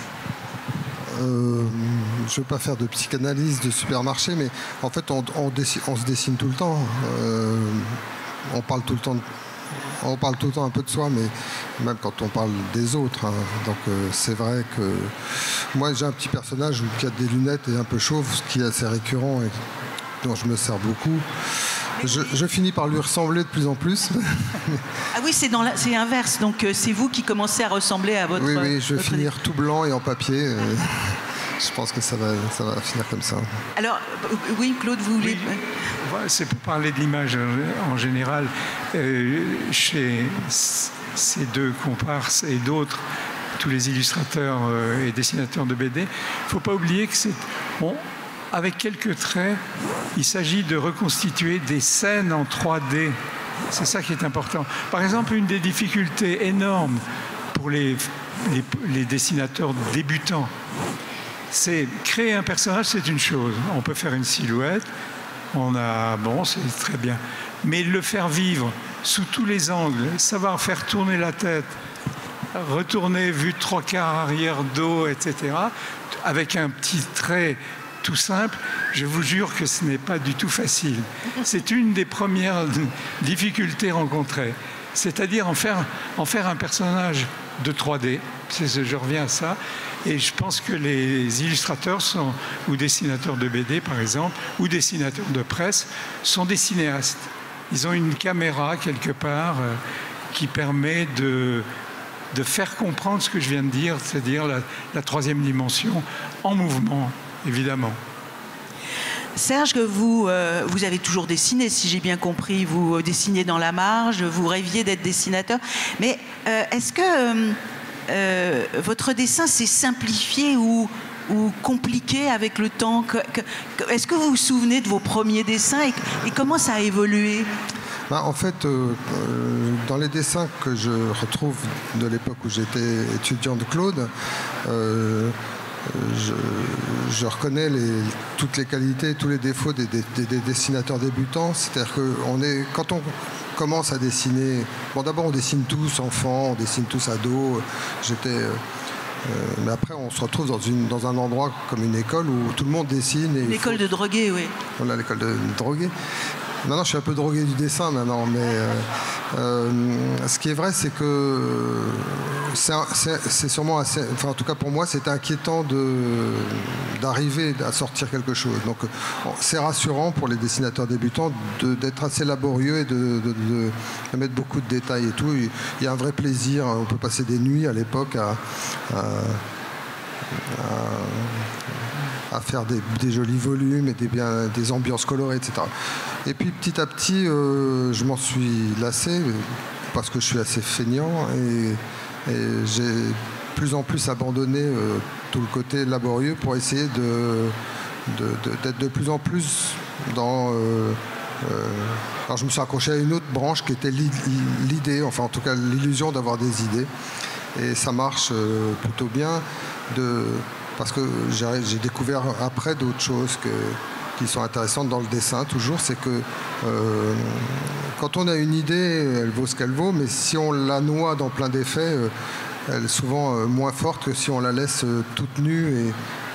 Euh, je ne veux pas faire de psychanalyse de supermarché, mais en fait, on, on, dessine, on se dessine tout le temps. Euh, on parle tout le temps, de, on parle tout le temps un peu de soi, mais même quand on parle des autres. Hein. Donc, euh, c'est vrai que moi, j'ai un petit personnage qui a des lunettes et un peu chauve, ce qui est assez récurrent et dont je me sers beaucoup. Je, je finis par lui ressembler de plus en plus. Ah oui, c'est la, inverse. Donc euh, c'est vous qui commencez à ressembler à votre... Oui, oui, je vais votre... finir tout blanc et en papier. Euh, je pense que ça va, ça va finir comme ça. Alors, oui, Claude, vous voulez... Oui, c'est pour parler de l'image en général. Euh, chez ces deux comparses et d'autres, tous les illustrateurs et dessinateurs de B D, il ne faut pas oublier que c'est... Bon, avec quelques traits, il s'agit de reconstituer des scènes en trois D. C'est ça qui est important. Par exemple, une des difficultés énormes pour les, les, les dessinateurs débutants, c'est créer un personnage, c'est une chose. On peut faire une silhouette, on a, bon, c'est très bien. Mais le faire vivre sous tous les angles, savoir faire tourner la tête, retourner vue de trois quarts arrière dos, et cetera, avec un petit trait tout simple, je vous jure que ce n'est pas du tout facile. C'est une des premières difficultés rencontrées. C'est-à-dire en faire, en faire un personnage de trois D. Je reviens à ça. Et je pense que les illustrateurs sont, ou dessinateurs de B D, par exemple, ou dessinateurs de presse, sont des cinéastes. Ils ont une caméra, quelque part, euh, qui permet de, de faire comprendre ce que je viens de dire, c'est-à-dire la, la troisième dimension en mouvement. Évidemment. Serge, vous, euh, vous avez toujours dessiné, si j'ai bien compris. Vous dessinez dans la marge, vous rêviez d'être dessinateur. Mais euh, est-ce que euh, euh, votre dessin s'est simplifié ou, ou compliqué avec le temps? Est-ce que vous vous souvenez de vos premiers dessins et, et comment ça a évolué? Ben, en fait, euh, euh, dans les dessins que je retrouve de l'époque où j'étais étudiant de Claude, euh, Je, je reconnais les, toutes les qualités, tous les défauts des, des, des dessinateurs débutants. C'est-à-dire que on est, quand on commence à dessiner, bon d'abord on dessine tous enfants, on dessine tous ados. J'étais, euh, mais après on se retrouve dans, une, dans un endroit comme une école où tout le monde dessine. L'école faut... de drogués, oui. Voilà, l'école de drogués. Maintenant, je suis un peu drogué du dessin maintenant, mais euh, euh, ce qui est vrai, c'est que c'est sûrement assez, enfin en tout cas pour moi, c'est inquiétant d'arriver à sortir quelque chose. Donc c'est rassurant pour les dessinateurs débutants d'être assez laborieux et de, de, de, de mettre beaucoup de détails et tout. Il y a un vrai plaisir. On peut passer des nuits à l'époque à, à, à, à faire des, des jolis volumes et des, bien, des ambiances colorées, et cetera. Et puis petit à petit, euh, je m'en suis lassé parce que je suis assez feignant et, et j'ai de plus en plus abandonné euh, tout le côté laborieux pour essayer de, de, de, d'être de plus en plus dans... Euh, euh, alors je me suis accroché à une autre branche qui était l'idée, enfin en tout cas l'illusion d'avoir des idées. Et ça marche euh, plutôt bien de, parce que j'ai découvert après d'autres choses que... qui sont intéressantes dans le dessin, toujours, c'est que euh, quand on a une idée, elle vaut ce qu'elle vaut, mais si on la noie dans plein d'effets, euh, elle est souvent euh, moins forte que si on la laisse euh, toute nue et,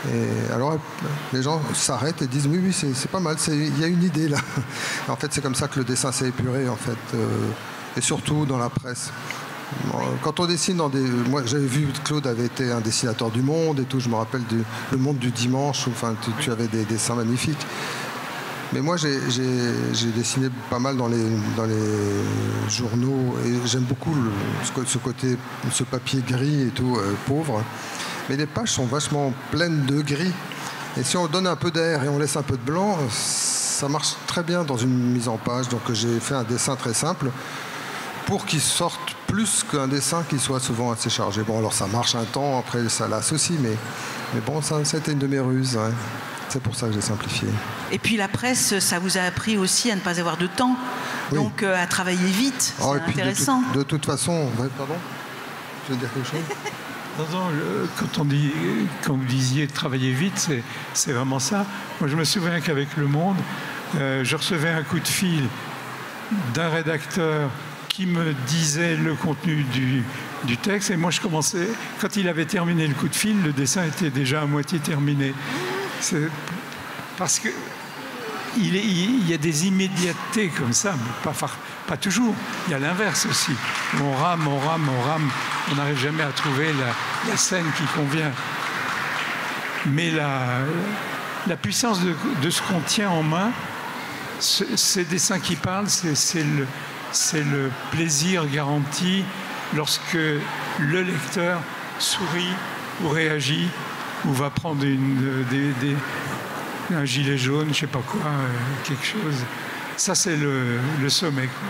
Et alors, les gens s'arrêtent et disent oui, oui, c'est pas mal, il y a une idée là. En fait, c'est comme ça que le dessin s'est épuré, en fait, euh, et surtout dans la presse. Quand on dessine dans des... Moi, j'avais vu que Claude avait été un dessinateur du Monde et tout, je me rappelle du le Monde du dimanche, où, enfin, tu, tu avais des dessins magnifiques. Mais moi, j'ai dessiné pas mal dans les, dans les journaux, et j'aime beaucoup le, ce côté, ce papier gris et tout, euh, pauvre. Mais les pages sont vachement pleines de gris. Et si on donne un peu d'air et on laisse un peu de blanc, ça marche très bien dans une mise en page. Donc j'ai fait un dessin très simple pour qu'il sorte plus qu'un dessin qui soit souvent assez chargé. Bon, alors ça marche un temps, après ça lasse aussi, mais, mais bon, ça, ça a été une de mes ruses. Ouais. C'est pour ça que j'ai simplifié. Et puis la presse, ça vous a appris aussi à ne pas avoir de temps, oui. donc euh, à travailler vite, c'est oh, intéressant. De, tout, de toute façon, ouais, pardon, je veux dire quelque chose. Non, non, le, quand, on dit, quand vous disiez travailler vite, c'est vraiment ça. Moi, je me souviens qu'avec Le Monde, euh, je recevais un coup de fil d'un rédacteur qui me disait le contenu du, du texte, et moi je commençais, quand il avait terminé le coup de fil, le dessin était déjà à moitié terminé. C'est parce que il, est, il y a des immédiatetés comme ça, mais pas, pas toujours. Il y a l'inverse aussi. On rame, on rame, on rame, on n'arrive jamais à trouver la, la scène qui convient. Mais la, la puissance de, de ce qu'on tient en main, ce, ces dessins qui parlent, c'est le, c'est le plaisir garanti lorsque le lecteur sourit ou réagit ou va prendre une, des, des, un gilet jaune, je ne sais pas quoi, quelque chose. Ça, c'est le, le sommet, quoi.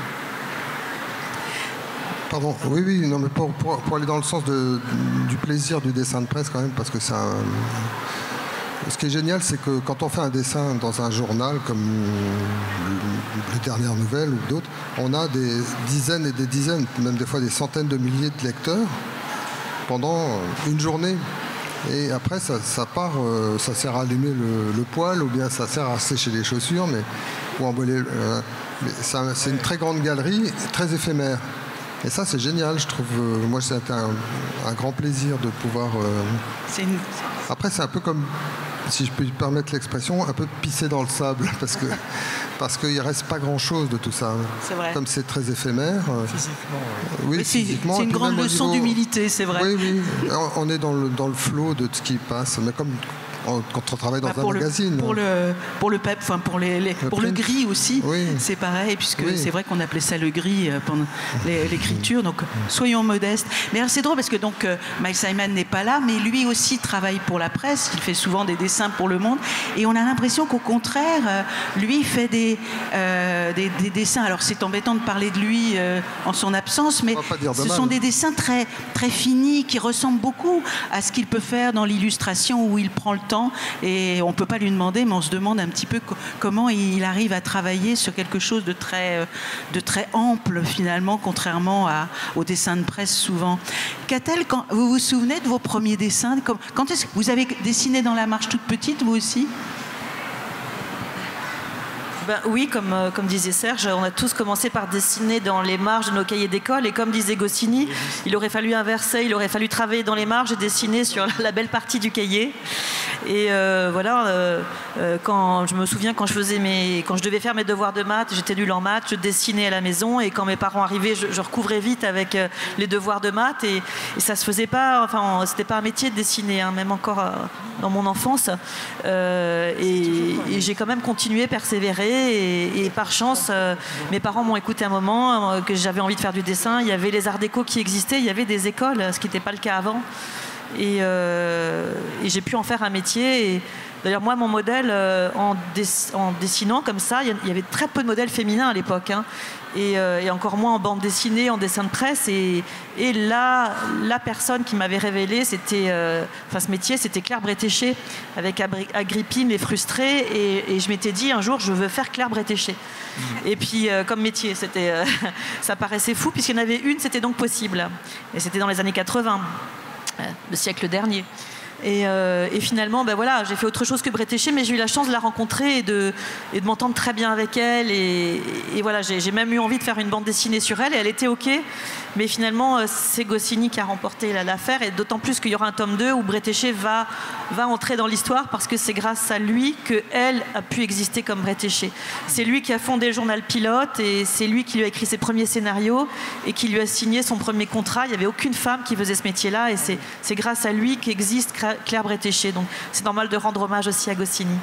Pardon, oui, oui, non, mais pour, pour, pour aller dans le sens de, du plaisir du dessin de presse, quand même, parce que c'est un... Ce qui est génial, c'est que quand on fait un dessin dans un journal, comme les dernières nouvelles ou d'autres, on a des dizaines et des dizaines, même des fois des centaines de milliers de lecteurs pendant une journée. Et après, ça, ça part, euh, ça sert à allumer le, le poêle, ou bien ça sert à sécher les chaussures, mais, ou emballer. Euh, c'est une très grande galerie, très éphémère. Et ça, c'est génial, je trouve. Euh, moi, c'était un, un grand plaisir de pouvoir... Euh... Une... Après, c'est un peu comme, si je peux me permettre l'expression, un peu pisser dans le sable, parce que parce qu'il ne reste pas grand-chose de tout ça. C'est vrai. Comme c'est très éphémère. Physiquement, oui. Oui, physiquement. C'est une grande leçon niveau... d'humilité, c'est vrai. Oui, oui. On est dans le, dans le flot de ce qui passe. Mais comme quand on travaille dans bah, un le, magazine. Pour le, pour le pep, enfin pour, les, les, le, pour le gris aussi, oui. c'est pareil, puisque oui. c'est vrai qu'on appelait ça le gris pendant l'écriture, donc soyons modestes. Mais c'est drôle parce que donc Miles Simon n'est pas là, mais lui aussi travaille pour la presse, il fait souvent des dessins pour Le Monde, et on a l'impression qu'au contraire, lui fait des, euh, des, des dessins, alors c'est embêtant de parler de lui euh, en son absence, mais ce sont des dessins très, très finis, qui ressemblent beaucoup à ce qu'il peut faire dans l'illustration, où il prend le temps. Et on ne peut pas lui demander, mais on se demande un petit peu comment il arrive à travailler sur quelque chose de très, de très ample, finalement, contrairement à, aux dessins de presse souvent. Qu'a-t-elle, quand vous vous souvenez de vos premiers dessins? Quand est-ce que vous avez dessiné dans la marche toute petite, vous aussi? Ben oui, comme, euh, comme disait Serge, on a tous commencé par dessiner dans les marges de nos cahiers d'école, et comme disait Goscinny, il aurait fallu inverser, il aurait fallu travailler dans les marges et dessiner sur la, la belle partie du cahier. Et euh, voilà, euh, euh, quand, je me souviens quand je, faisais mes, quand je devais faire mes devoirs de maths, j'étais nulle en maths, je dessinais à la maison, et quand mes parents arrivaient, je, je recouvrais vite avec euh, les devoirs de maths, et, et ça se faisait pas, enfin, c'était pas un métier de dessiner, hein, même encore euh, dans mon enfance. Euh, et et j'ai quand même continué, persévéré. Et, et par chance, euh, mes parents m'ont écouté un moment, euh, que j'avais envie de faire du dessin. Il y avait les arts déco qui existaient, il y avait des écoles, ce qui n'était pas le cas avant. Et, euh, et j'ai pu en faire un métier. Et d'ailleurs, moi, mon modèle, euh, en, dess en dessinant comme ça, il y avait très peu de modèles féminins à l'époque, hein, et, euh, et encore moins en bande dessinée, en dessin de presse. Et, et là, la personne qui m'avait révélé, c'était, euh, enfin, ce métier, c'était Claire Bretéché, avec Agrippine et Frustrée. Et, et je m'étais dit, un jour, je veux faire Claire Bretéché. Mmh. Et puis, euh, comme métier, c'était, euh, ça paraissait fou, puisqu'il y en avait une, c'était donc possible. Et c'était dans les années quatre-vingts, euh, le siècle dernier. Et, euh, et finalement, ben voilà, j'ai fait autre chose que Bretéché, mais j'ai eu la chance de la rencontrer et de, et de m'entendre très bien avec elle. Et, et voilà, j'ai même eu envie de faire une bande dessinée sur elle, et elle était OK. Mais finalement, c'est Goscinny qui a remporté l'affaire, et d'autant plus qu'il y aura un tome deux où Bretéché va, va entrer dans l'histoire, parce que c'est grâce à lui qu'elle a pu exister comme Bretéché. C'est lui qui a fondé le journal Pilote, et c'est lui qui lui a écrit ses premiers scénarios et qui lui a signé son premier contrat. Il n'y avait aucune femme qui faisait ce métier-là, et c'est grâce à lui qu'existe Claire Bretéché. Donc c'est normal de rendre hommage aussi à Goscinny.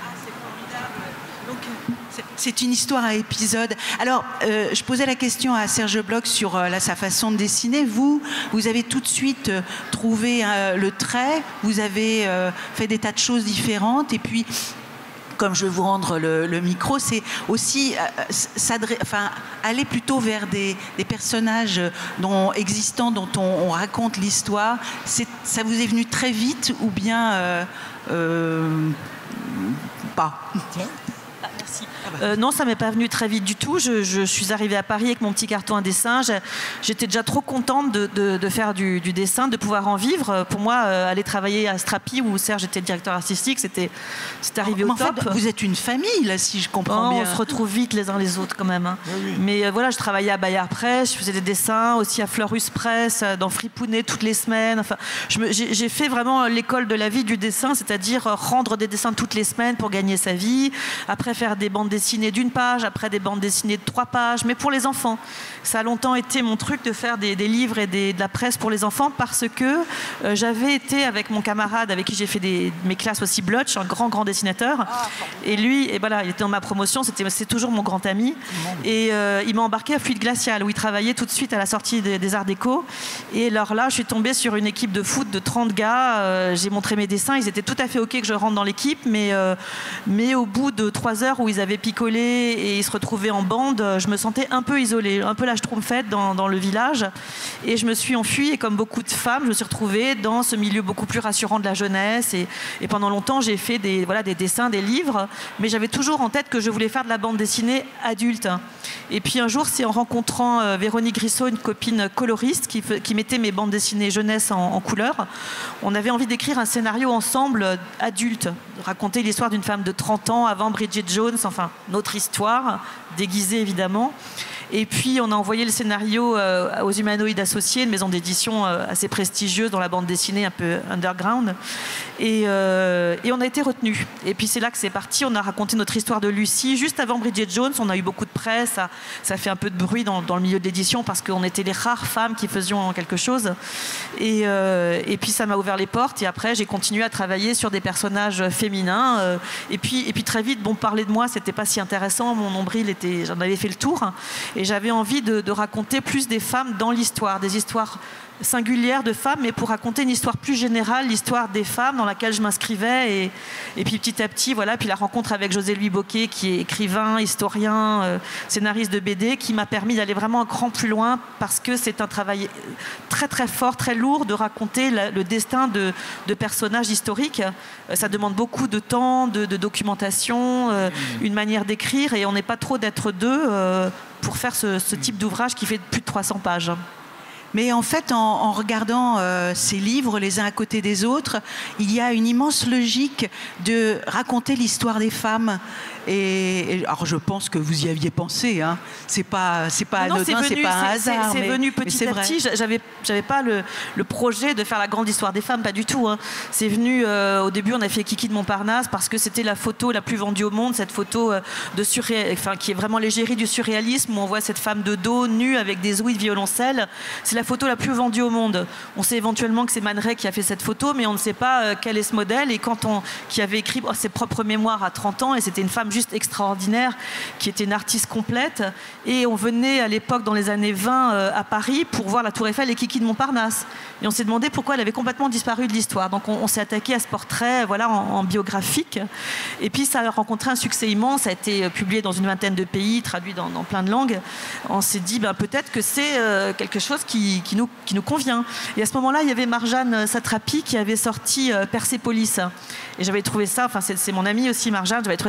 C'est une histoire à épisodes. Alors, euh, je posais la question à Serge Bloch sur euh, là, sa façon de dessiner. Vous, vous avez tout de suite euh, trouvé euh, le trait, vous avez euh, fait des tas de choses différentes, et puis, comme je vais vous rendre le, le micro, c'est aussi euh, enfin, aller plutôt vers des, des personnages dont, existants dont on, on raconte l'histoire. Ça vous est venu très vite ou bien euh, euh, pas? Merci. Euh, non, ça m'est pas venu très vite du tout. Je, je suis arrivée à Paris avec mon petit carton à dessin. J'étais déjà trop contente de, de, de faire du, du dessin, de pouvoir en vivre. Pour moi, euh, aller travailler à Strapi, où Serge était le directeur artistique, c'était arrivé au top. Fait, vous êtes une famille, là, si je comprends oh, bien. On se retrouve vite les uns les autres, quand même. Hein. Oui, oui. Mais euh, voilà, je travaillais à Bayard Presse, je faisais des dessins, aussi à Fleurus Presse, dans Fripounet toutes les semaines. Enfin, j'ai fait vraiment l'école de la vie du dessin, c'est-à-dire rendre des dessins toutes les semaines pour gagner sa vie. Après, faire des bandes dessinées d'une page, après des bandes dessinées de trois pages, mais pour les enfants. Ça a longtemps été mon truc de faire des, des livres et des, de la presse pour les enfants, parce que euh, j'avais été avec mon camarade avec qui j'ai fait des, mes classes aussi, Blotch, un grand grand dessinateur, ah, et lui, et voilà, il était dans ma promotion, c'est toujours mon grand ami, et euh, il m'a embarqué à Fluide Glacial, où il travaillait tout de suite à la sortie des, des Arts Déco, et alors là, je suis tombée sur une équipe de foot de trente gars, euh, j'ai montré mes dessins, ils étaient tout à fait OK que je rentre dans l'équipe, mais, euh, mais au bout de trois heures où ils avaient picolé et ils se retrouvaient en bande, je me sentais un peu isolée, un peu la schtroumpfette dans, dans le village, et je me suis enfuie, et comme beaucoup de femmes, je me suis retrouvée dans ce milieu beaucoup plus rassurant de la jeunesse, et, et pendant longtemps j'ai fait des, voilà, des dessins, des livres, mais j'avais toujours en tête que je voulais faire de la bande dessinée adulte. Et puis un jour, c'est en rencontrant euh, Véronique Grissot, une copine coloriste qui, qui mettait mes bandes dessinées jeunesse en, en couleur, on avait envie d'écrire un scénario ensemble euh, adulte, de raconter l'histoire d'une femme de trente ans avant Bridget Jones, enfin notre histoire, déguisée évidemment. Et puis on a envoyé le scénario euh, aux Humanoïdes Associés, une maison d'édition euh, assez prestigieuse dans la bande dessinée un peu underground. Et, euh, et on a été retenus. Et puis c'est là que c'est parti. On a raconté notre histoire de Lucie juste avant Bridget Jones. On a eu beaucoup de presse. Ça, ça fait un peu de bruit dans, dans le milieu de l'édition, parce qu'on était les rares femmes qui faisions quelque chose. Et, euh, et puis ça m'a ouvert les portes. Et après, j'ai continué à travailler sur des personnages féminins. Euh, et, puis, et puis très vite, bon, parler de moi, c'était pas si intéressant. Mon nombril était, j'en avais fait le tour. Et j'avais envie de, de raconter plus des femmes dans l'histoire, des histoires singulière de femmes, mais pour raconter une histoire plus générale, l'histoire des femmes dans laquelle je m'inscrivais. Et, et puis petit à petit, voilà, puis la rencontre avec José-Louis Bocquet, qui est écrivain, historien, euh, scénariste de B D, qui m'a permis d'aller vraiment un cran plus loin, parce que c'est un travail très très fort, très lourd de raconter la, le destin de, de personnages historiques. Euh, ça demande beaucoup de temps, de, de documentation, euh, une manière d'écrire, et on n'est pas trop d'être deux euh, pour faire ce, ce type d'ouvrage qui fait plus de trois cents pages. Mais en fait, en, en regardant euh, ces livres les uns à côté des autres, il y a une immense logique de raconter l'histoire des femmes. Et, et alors, je pense que vous y aviez pensé. Hein. C'est pas, c'est pas non, anodin, c'est pas un hasard. C'est venu petit à petit. J'avais, j'avais pas le, le projet de faire la grande histoire des femmes, pas du tout. Hein. C'est venu euh, au début, on a fait Kiki de Montparnasse parce que c'était la photo la plus vendue au monde, cette photo euh, de surré... enfin, qui est vraiment l'égérie du surréalisme, où on voit cette femme de dos nue avec des ouïes de violoncelle. C'est la photo la plus vendue au monde. On sait éventuellement que c'est Man Ray qui a fait cette photo, mais on ne sait pas euh, quel est ce modèle. Et quand on, qui avait écrit oh, ses propres mémoires à trente ans, et c'était une femme juste extraordinaire, qui était une artiste complète. Et on venait à l'époque, dans les années vingt, euh, à Paris pour voir la Tour Eiffel et Kiki de Montparnasse. Et on s'est demandé pourquoi elle avait complètement disparu de l'histoire. Donc on, on s'est attaqué à ce portrait, voilà, en, en biographique. Et puis ça a rencontré un succès immense. Ça a été publié dans une vingtaine de pays, traduit dans, dans plein de langues. On s'est dit ben, peut-être que c'est euh, quelque chose qui, qui, nous, qui nous convient. Et à ce moment-là, il y avait Marjane Satrapi qui avait sorti euh, Persépolis. Et j'avais trouvé ça, enfin c'est mon amie aussi, Marjane, j'avais trouvé ça extraordinaire.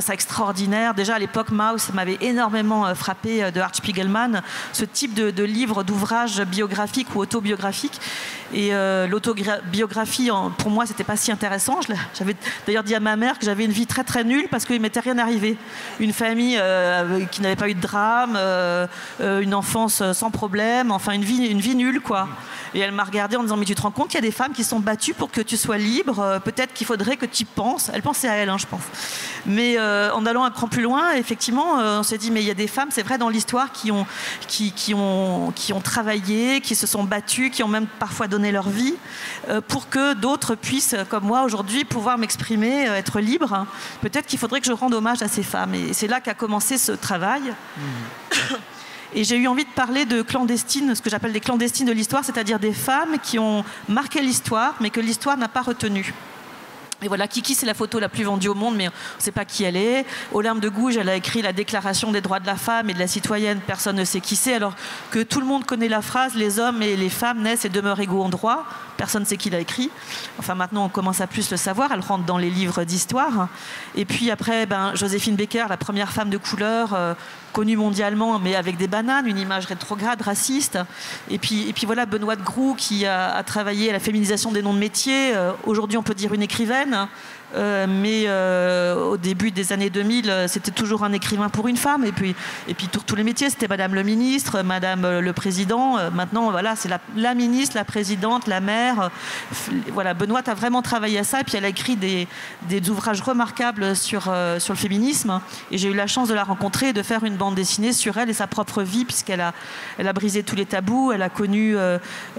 extraordinaire. Déjà à l'époque, Maus m'avait énormément frappé de Art Spiegelman, ce type de, de livre, d'ouvrage biographique ou autobiographique. Et euh, l'autobiographie, pour moi, c'était pas si intéressant. J'avais d'ailleurs dit à ma mère que j'avais une vie très très nulle parce qu'il m'était rien arrivé. Une famille euh, qui n'avait pas eu de drame, euh, une enfance sans problème, enfin une vie, une vie nulle, quoi. Et elle m'a regardée en disant, mais tu te rends compte qu'il y a des femmes qui sont battues pour que tu sois libre, peut-être qu'il faudrait que tu y penses. Elle pensait à elle, hein, je pense. Mais euh, en allant un cran plus loin, effectivement, euh, on s'est dit, mais il y a des femmes, c'est vrai, dans l'histoire, qui ont, qui, qui, ont, qui ont travaillé, qui se sont battues, qui ont même parfois donné leur vie, euh, pour que d'autres puissent, comme moi, aujourd'hui, pouvoir m'exprimer, euh, être libre. Hein. Peut-être qu'il faudrait que je rende hommage à ces femmes. Et c'est là qu'a commencé ce travail. Mmh. Et j'ai eu envie de parler de clandestines, ce que j'appelle des clandestines de l'histoire, c'est-à-dire des femmes qui ont marqué l'histoire, mais que l'histoire n'a pas retenues. Et voilà, Kiki, c'est la photo la plus vendue au monde, mais on ne sait pas qui elle est. Olympe de Gouges, elle a écrit la Déclaration des droits de la femme et de la citoyenne. Personne ne sait qui c'est, alors que tout le monde connaît la phrase « Les hommes et les femmes naissent et demeurent égaux en droit ». Personne ne sait qui l'a écrit. Enfin, maintenant, on commence à plus le savoir. Elle rentre dans les livres d'histoire. Et puis après, ben, Joséphine Baker, la première femme de couleur, euh, connue mondialement, mais avec des bananes, une image rétrograde, raciste. Et puis, et puis voilà, Benoît de Groux, qui a, a travaillé à la féminisation des noms de métiers. Euh, Aujourd'hui, on peut dire une écrivaine. Euh, mais euh, au début des années deux mille, c'était toujours un écrivain pour une femme. Et puis, et puis tous les métiers, c'était Madame le ministre, Madame le président. Euh, maintenant, voilà, c'est la, la ministre, la présidente, la maire. Euh, voilà, Benoît a vraiment travaillé à ça. Et puis elle a écrit des, des ouvrages remarquables sur, euh, sur le féminisme. Et j'ai eu la chance de la rencontrer et de faire une bande dessinée sur elle et sa propre vie, puisqu'elle a, elle a brisé tous les tabous. Elle a connu euh,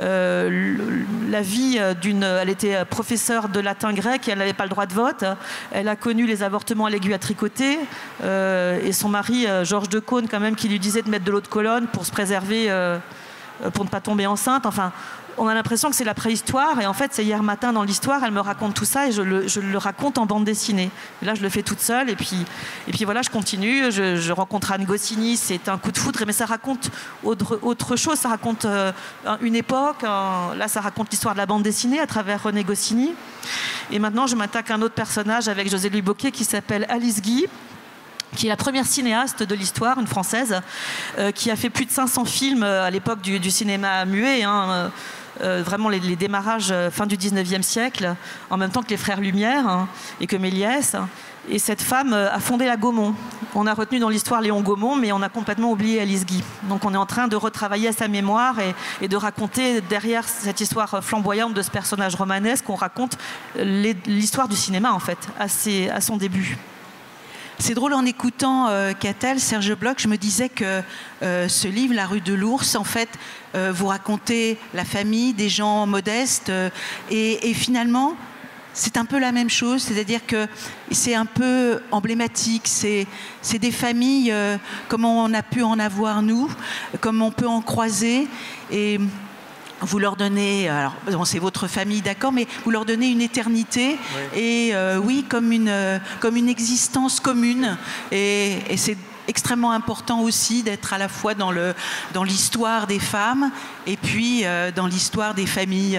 euh, la vie d'une... Elle était professeure de latin-grec et elle n'avait pas le droit de vote. Elle a connu les avortements à l'aiguille à tricoter euh, et son mari, euh, Georges de Caunes, quand même, qui lui disait de mettre de l'eau de Cologne pour se préserver, euh, pour ne pas tomber enceinte. Enfin, on a l'impression que c'est la préhistoire et en fait, c'est hier matin dans l'histoire, elle me raconte tout ça et je le, je le raconte en bande dessinée. Et là, je le fais toute seule et puis, et puis voilà, je continue. Je, je rencontre Anne Goscinny, c'est un coup de foudre, mais ça raconte autre, autre chose. Ça raconte euh, une époque. Un, là, ça raconte l'histoire de la bande dessinée à travers René Goscinny. Et maintenant, je m'attaque à un autre personnage avec José-Louis Bocquet qui s'appelle Alice Guy, qui est la première cinéaste de l'histoire, une Française, euh, qui a fait plus de cinq cents films à l'époque du, du cinéma muet, hein, euh, vraiment les, les démarrages euh, fin du dix-neuvième siècle, en même temps que les frères Lumière hein, et que Méliès. Et cette femme euh, a fondé la Gaumont. On a retenu dans l'histoire Léon Gaumont, mais on a complètement oublié Alice Guy. Donc on est en train de retravailler sa mémoire et, et de raconter derrière cette histoire flamboyante de ce personnage romanesque, on raconte l'histoire du cinéma en fait, à, ses, à son début. C'est drôle, en écoutant euh, Catel, Serge Bloch, je me disais que euh, ce livre, La rue de l'Ours, en fait, euh, vous racontez la famille, des gens modestes, euh, et, et finalement, c'est un peu la même chose, c'est-à-dire que c'est un peu emblématique, c'est des familles euh, comme on a pu en avoir nous, comme on peut en croiser, et vous leur donnez, alors bon, c'est votre famille, d'accord, mais vous leur donnez une éternité, oui. et euh, oui, comme une, euh, comme une existence commune, et, et c'est extrêmement important aussi d'être à la fois dans le, dans l'histoire des femmes, et puis euh, dans l'histoire des familles.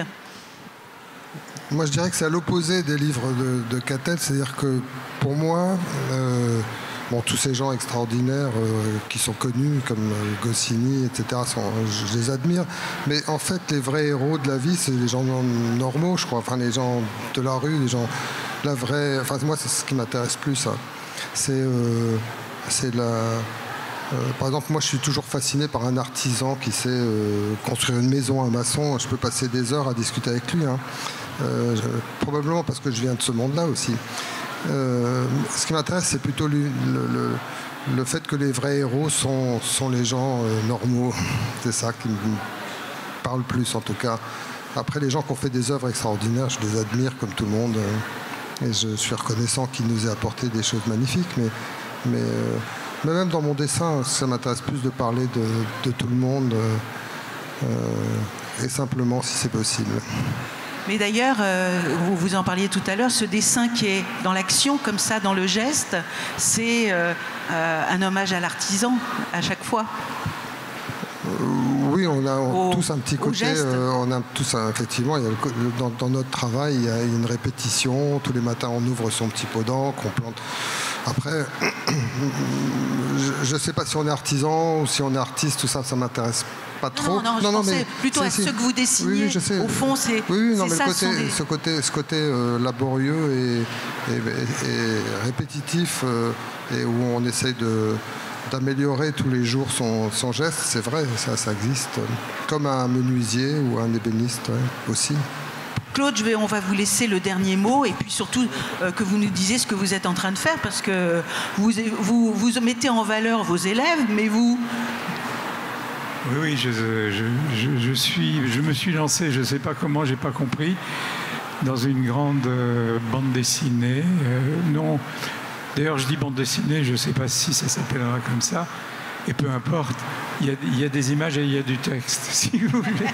Moi, je dirais que c'est à l'opposé des livres de, de Catel, c'est-à-dire que pour moi, euh, bon, tous ces gens extraordinaires euh, qui sont connus, comme euh, Goscinny, et cetera, sont, je les admire. Mais en fait, les vrais héros de la vie, c'est les gens normaux, je crois. Enfin, les gens de la rue, les gens... La vraie... Enfin, moi, c'est ce qui m'intéresse plus. Hein. C'est euh, c'est la... Euh, par exemple, moi, je suis toujours fasciné par un artisan qui sait euh, construire une maison, un maçon. Je peux passer des heures à discuter avec lui. Hein. Euh, je, probablement parce que je viens de ce monde-là aussi. Euh, ce qui m'intéresse, c'est plutôt le, le, le fait que les vrais héros sont, sont les gens euh, normaux. C'est ça qui me parle plus, en tout cas. Après, les gens qui ont fait des œuvres extraordinaires, je les admire comme tout le monde. Euh, et je suis reconnaissant qu'ils nous aient apporté des choses magnifiques. Mais, mais, euh, mais même dans mon dessin, ça m'intéresse plus de parler de, de tout le monde. Euh, euh, et simplement, si c'est possible. Mais d'ailleurs, euh, vous, vous en parliez tout à l'heure, ce dessin qui est dans l'action, comme ça, dans le geste, c'est euh, euh, un hommage à l'artisan, à chaque fois. Euh, oui, on a on, au, tous un petit côté, euh, on a tous, un, effectivement, il y a le, dans, dans notre travail, il y a une répétition, tous les matins on ouvre son petit pot d'encre, on plante, Après, je ne sais pas si on est artisan ou si on est artiste, tout ça, ça m'intéresse pas trop. Non, non, non, je non, pensais mais plutôt à ce que vous dessinez. Oui, je sais. Au fond, c'est oui, oui, non, mais ça, le côté, des... ce côté, ce côté euh, laborieux et, et, et, et répétitif, euh, et où on essaye de d'améliorer tous les jours son, son geste, c'est vrai, ça, ça existe. Comme un menuisier ou un ébéniste ouais, aussi. Claude, je vais, on va vous laisser le dernier mot et puis surtout euh, que vous nous disiez ce que vous êtes en train de faire parce que vous, vous, vous mettez en valeur vos élèves, mais vous... Oui, oui, je, je, je, je, suis, je me suis lancé, je ne sais pas comment, je n'ai pas compris, dans une grande euh, bande dessinée. Euh, non, d'ailleurs, je dis bande dessinée, je ne sais pas si ça s'appellera comme ça, et peu importe, il y a, il y a des images et il y a du texte, si vous voulez.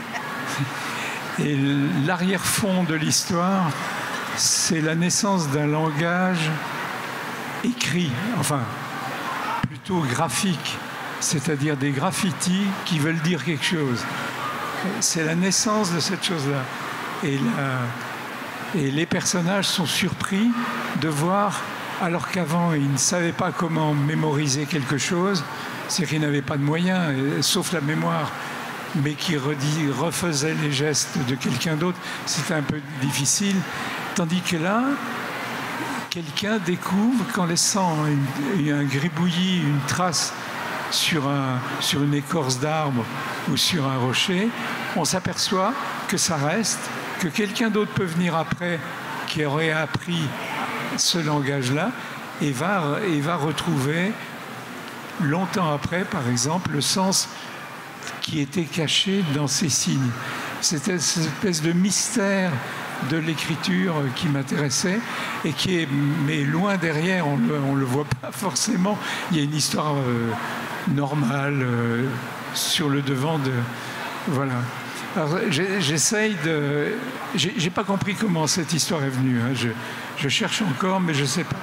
Et l'arrière-fond de l'histoire, c'est la naissance d'un langage écrit, enfin, plutôt graphique, c'est-à-dire des graffitis qui veulent dire quelque chose. C'est la naissance de cette chose-là. Et, la, et les personnages sont surpris de voir, alors qu'avant, ils ne savaient pas comment mémoriser quelque chose, c'est qu'ils n'avaient pas de moyens, sauf la mémoire, mais qui redit, refaisait les gestes de quelqu'un d'autre, c'était un peu difficile. Tandis que là, quelqu'un découvre qu'en laissant une, un gribouillis, une trace sur, un, sur une écorce d'arbre ou sur un rocher, on s'aperçoit que ça reste, que quelqu'un d'autre peut venir après qui aurait appris ce langage-là et va, et va retrouver longtemps après, par exemple, le sens qui était caché dans ces signes. C'était cette espèce de mystère de l'écriture qui m'intéressait et qui est, mais loin derrière, on ne le voit pas forcément. Il y a une histoire euh, normale euh, sur le devant de... Voilà. Alors, j'essaye de... J'ai pas compris comment cette histoire est venue. Hein. Je, je cherche encore, mais je ne sais pas.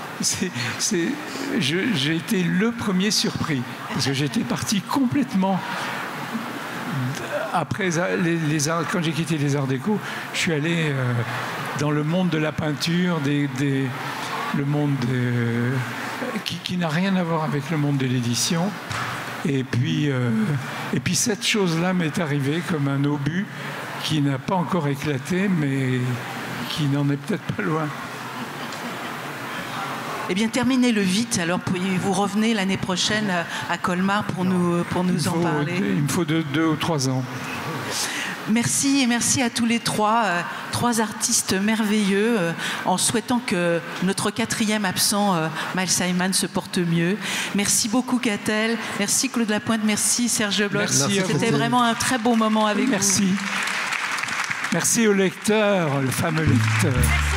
J'ai été le premier surpris, parce que j'étais parti complètement... Après, les, les arts, quand j'ai quitté les arts déco, je suis allé euh, dans le monde de la peinture, des, des, le monde de, qui, qui n'a rien à voir avec le monde de l'édition. Et puis, euh, et puis cette chose-là m'est arrivée comme un obus qui n'a pas encore éclaté, mais qui n'en est peut-être pas loin. Eh bien, terminez-le vite. Alors, vous revenez l'année prochaine à Colmar pour nous, pour nous faut, en parler. Il me faut deux, deux ou trois ans. Merci et merci à tous les trois, euh, trois artistes merveilleux, euh, en souhaitant que notre quatrième absent, euh, Miles Simon, se porte mieux. Merci beaucoup, Catel. Merci, Claude Lapointe. Merci, Serge Bloch. C'était vraiment un très beau moment avec merci. vous. Merci. Merci au lecteur, le fameux lecteur.